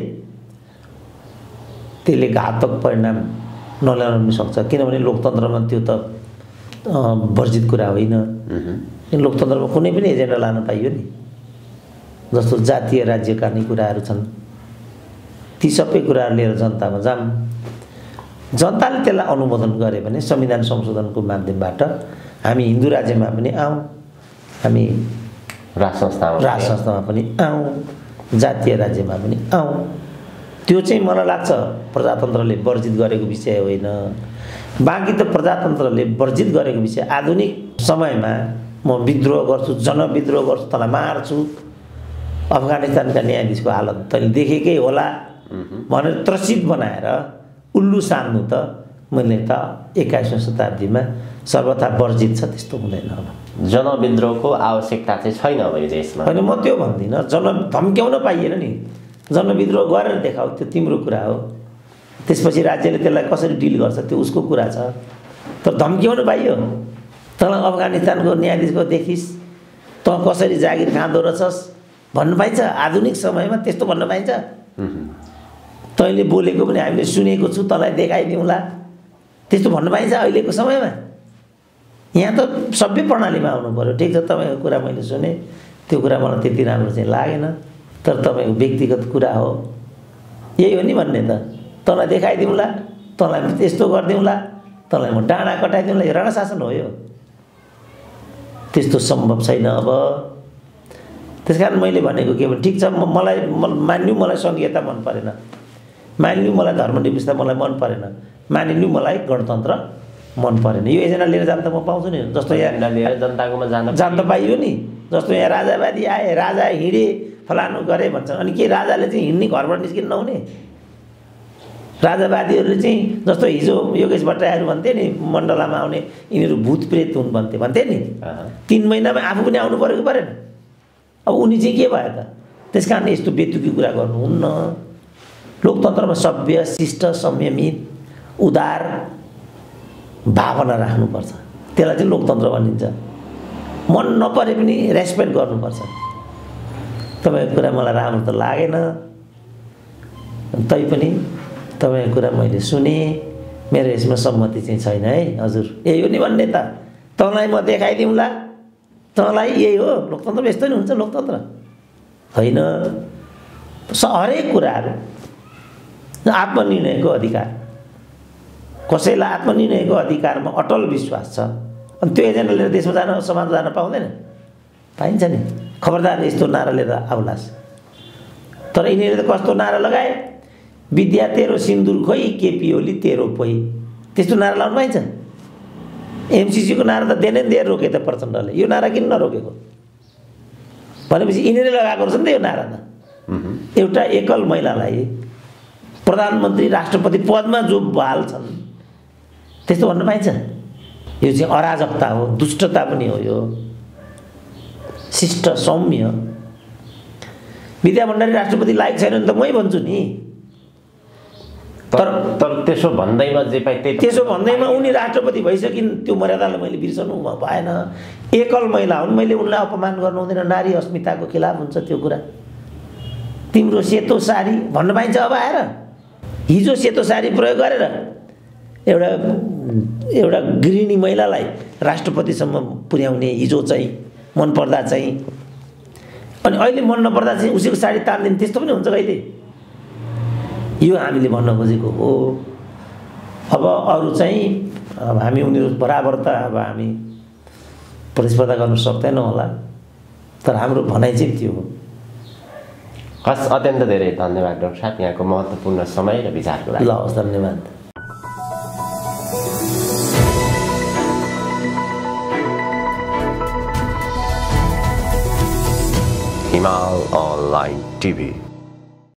S1: त्यसले घातक परिणाम नल्याउन पनि सक्छ। किनभने लोकतन्त्रमा त्यो त वर्जित कुरा होइन। लोकतन्त्रमा कुनै पनि एजेन्डा लान पाइयो नि। जस्तो जातीय राज्यका नै कुराहरू छन्, ती सबै कुराहरू लिएर जनतामा जाम। जनताले त्यसलाई अनुमोदन गरे भने संविधान संशोधनको माध्यमबाट हामी हिन्दू राज्यमा पनि आउँ, हामी
S2: राज संस्थामा
S1: राज संस्थामा पनि आउँ, जातीय राज्यमा पनि आउँ। त्यो चाहिँ मलाई लाग्छ प्रजातन्त्रले वर्जित गरेको विषय होइन। बाँकी त प्रजातन्त्रले वर्जित गरेको विषय आधुनिक समयमा म विद्रोह गर्छु, जनविद्रोह गर्छु, तँलाई मार्छु, अफगानिस्तानका न्यायाधीशको हालत तैँले देखेकै होला भनेर त्रसित बनाएर उल्लु सान्नु त मैले त एक्काइसौँ शताब्दीमा सर्वथा वर्जित छ, त्यस्तो हुँदैन। अब
S2: जनविद्रोहको आवश्यकता चाहिँ छैन अब यो देशमा।
S1: होइन, म त्यो भन्दिनँ। जन धम्क्याउन पाइएन नि, जनविद्रोह गरेर देखाऊ, त्यो तिम्रो कुरा हो। त्यसपछि राज्यले त्यसलाई कसरी डिल गर्छ त्यो उसको कुरा छ। तर धम्क्याउनु पाइयो, तँलाई अफगानिस्तानको न्यायाधीशको देखिस्, तँ कसरी जागिर खाँदो रहेछस् भन्नु पाइन्छ? आधुनिक समयमा त्यस्तो भन्न पाइन्छ? तैँले बोलेको पनि हामीले सुनेको छु, तँलाई देखाइदिउँला, त्यस्तो भन्नु पाइन्छ अहिलेको समयमा? यहाँ त सभ्य प्रणालीमा आउनु पऱ्यो। ठिक छ, तपाईँको कुरा मैले सुने, त्यो कुरा मलाई त्यति राम्रो चाहिँ लागेन, तर तपाईँको व्यक्तिगत कुरा हो, यही हो नि भन्ने त। तँलाई देखाइदिउँला, तँलाई म त्यस्तो गरिदिउँला, तँलाई म डाँडा कटाइदिउँला, यो राणा शासन हो यो। त्यस्तो सम्भव छैन अब। त्यस कारण मैले भनेको के भने ठिक छ, म मलाई मान्नु मलाई सङ्घीयता मन परेन, मान्नु मलाई धर्मनिरपेक्षता मलाई मन परेन, मानिनु मलाई गणतन्त्र मन परेन, यो एजेन्डा लिएर जान त म पाउँछु नि। जस्तो यहाँ
S2: लिएर जनताकोमा जान
S1: जान त पाइयो नि। जस्तो यहाँ राजावादी आए, राजा हिँडे, फलानु गरे भन्छन्, अनि के राजाले चाहिँ हिँड्ने घरबाट निस्किन नहुने? राजावादीहरूले चाहिँ जस्तो हिजो योगेश भट्टराईहरू भन्थे नि मण्डलामा आउने, यिनीहरू भूत प्रेत हुन् भन्थे भन्थे नि। तिन महिनामा आफू पनि आउनु परेको परेन? अब उनी चाहिँ के भयो त? त्यस कारण यस्तो बेतुकी कुरा गर्नुहुन्न। लोकतन्त्रमा सभ्य, शिष्ट, संयमित, उदार भावना राख्नुपर्छ, त्यसलाई चाहिँ लोकतन्त्र भनिन्छ। मन नपरे पनि रेस्पेक्ट गर्नुपर्छ। तपाईँको कुरा मलाई राम्रो त लागेन, तैपनि तपाईँको कुरा मैले सुने, मेरो यसमा सम्मति चाहिँ छैन है हजुर। यही हो नि भन्ने त, तँलाई म देखाइदिउँला, तँलाई यही हो लोकतन्त्र। यस्तो नि हुन्छ लोकतन्त्र होइन। हरेक कुराहरू आत्मनिर्णयको अधिकार, कसैलाई आत्मनिर्णयको अधिकारमा अटल विश्वास छ, अनि त्यो एजेन्डा लिएर देशमा जान, समाजमा जान पाउँदैन? पाइन्छ नि। खबरदार यस्तो नारा लिएर आउलास्। तर यिनीहरूले त कस्तो नारा लगाए, विद्या तेरो सिन्दुर खोइ, केपी ओली तेरो पोइ, त्यस्तो नारा लाउनु पाइन्छ? एमसिसीको नारा त देन देर रोके त प्रचण्डले, यो नारा किन नरोकेको? भनेपछि यिनीहरूले लगाएको रहेछ नि त यो नारा त। एउटा एकल महिलालाई प्रधानमन्त्री राष्ट्रपति पदमा जो बहाल छन्, त्यस्तो भन्न पाइन्छ? यो चाहिँ अराजकता हो, दुष्टता पनि हो यो। शिष्ट सौम्य विद्या भण्डारी राष्ट्रपति लायक छैन भने त मै भन्छु नि।
S2: तर तर त्यसो भन्दैमा जे पाए त्यही,
S1: त्यसो भन्दैमा उनी राष्ट्रपति भइसकिन्, त्यो मर्यादालाई मैले बिर्सनु भएन। एकल महिला हुन्, मैले उनलाई अपमान गर्नु हुँदैन, नारी अस्मिताको खिलाफ हुन्छ त्यो कुरा। तिम्रो सेतो साडी भन्न पाइन्छ अब आएर? हिजो सेतो साडी प्रयोग गरेर एउटा एउटा गृहिणी महिलालाई राष्ट्रपतिसम्म पुर्याउने हिजो चाहिँ मन पर्दा चाहिँ, अनि अहिले मन नपर्दा चाहिँ उसैको साडी तान्दिने, त्यस्तो पनि हुन्छ कहिले? यो हामीले भन्न खोजेको हो। अब अरू चाहिँ अब हामी उनीहरू बराबर त अब हामी प्रतिस्पर्धा गर्न सक्दैनौँ होला, तर हाम्रो भनाइ चाहिँ त्यो हो।
S2: हस्, अत्यन्त धेरै धन्यवाद डाक्टर साहब यहाँको महत्त्वपूर्ण समय र विचारको लागि।
S1: ल हस्, धन्यवाद।
S2: हिमाल अनलाइन टिभी।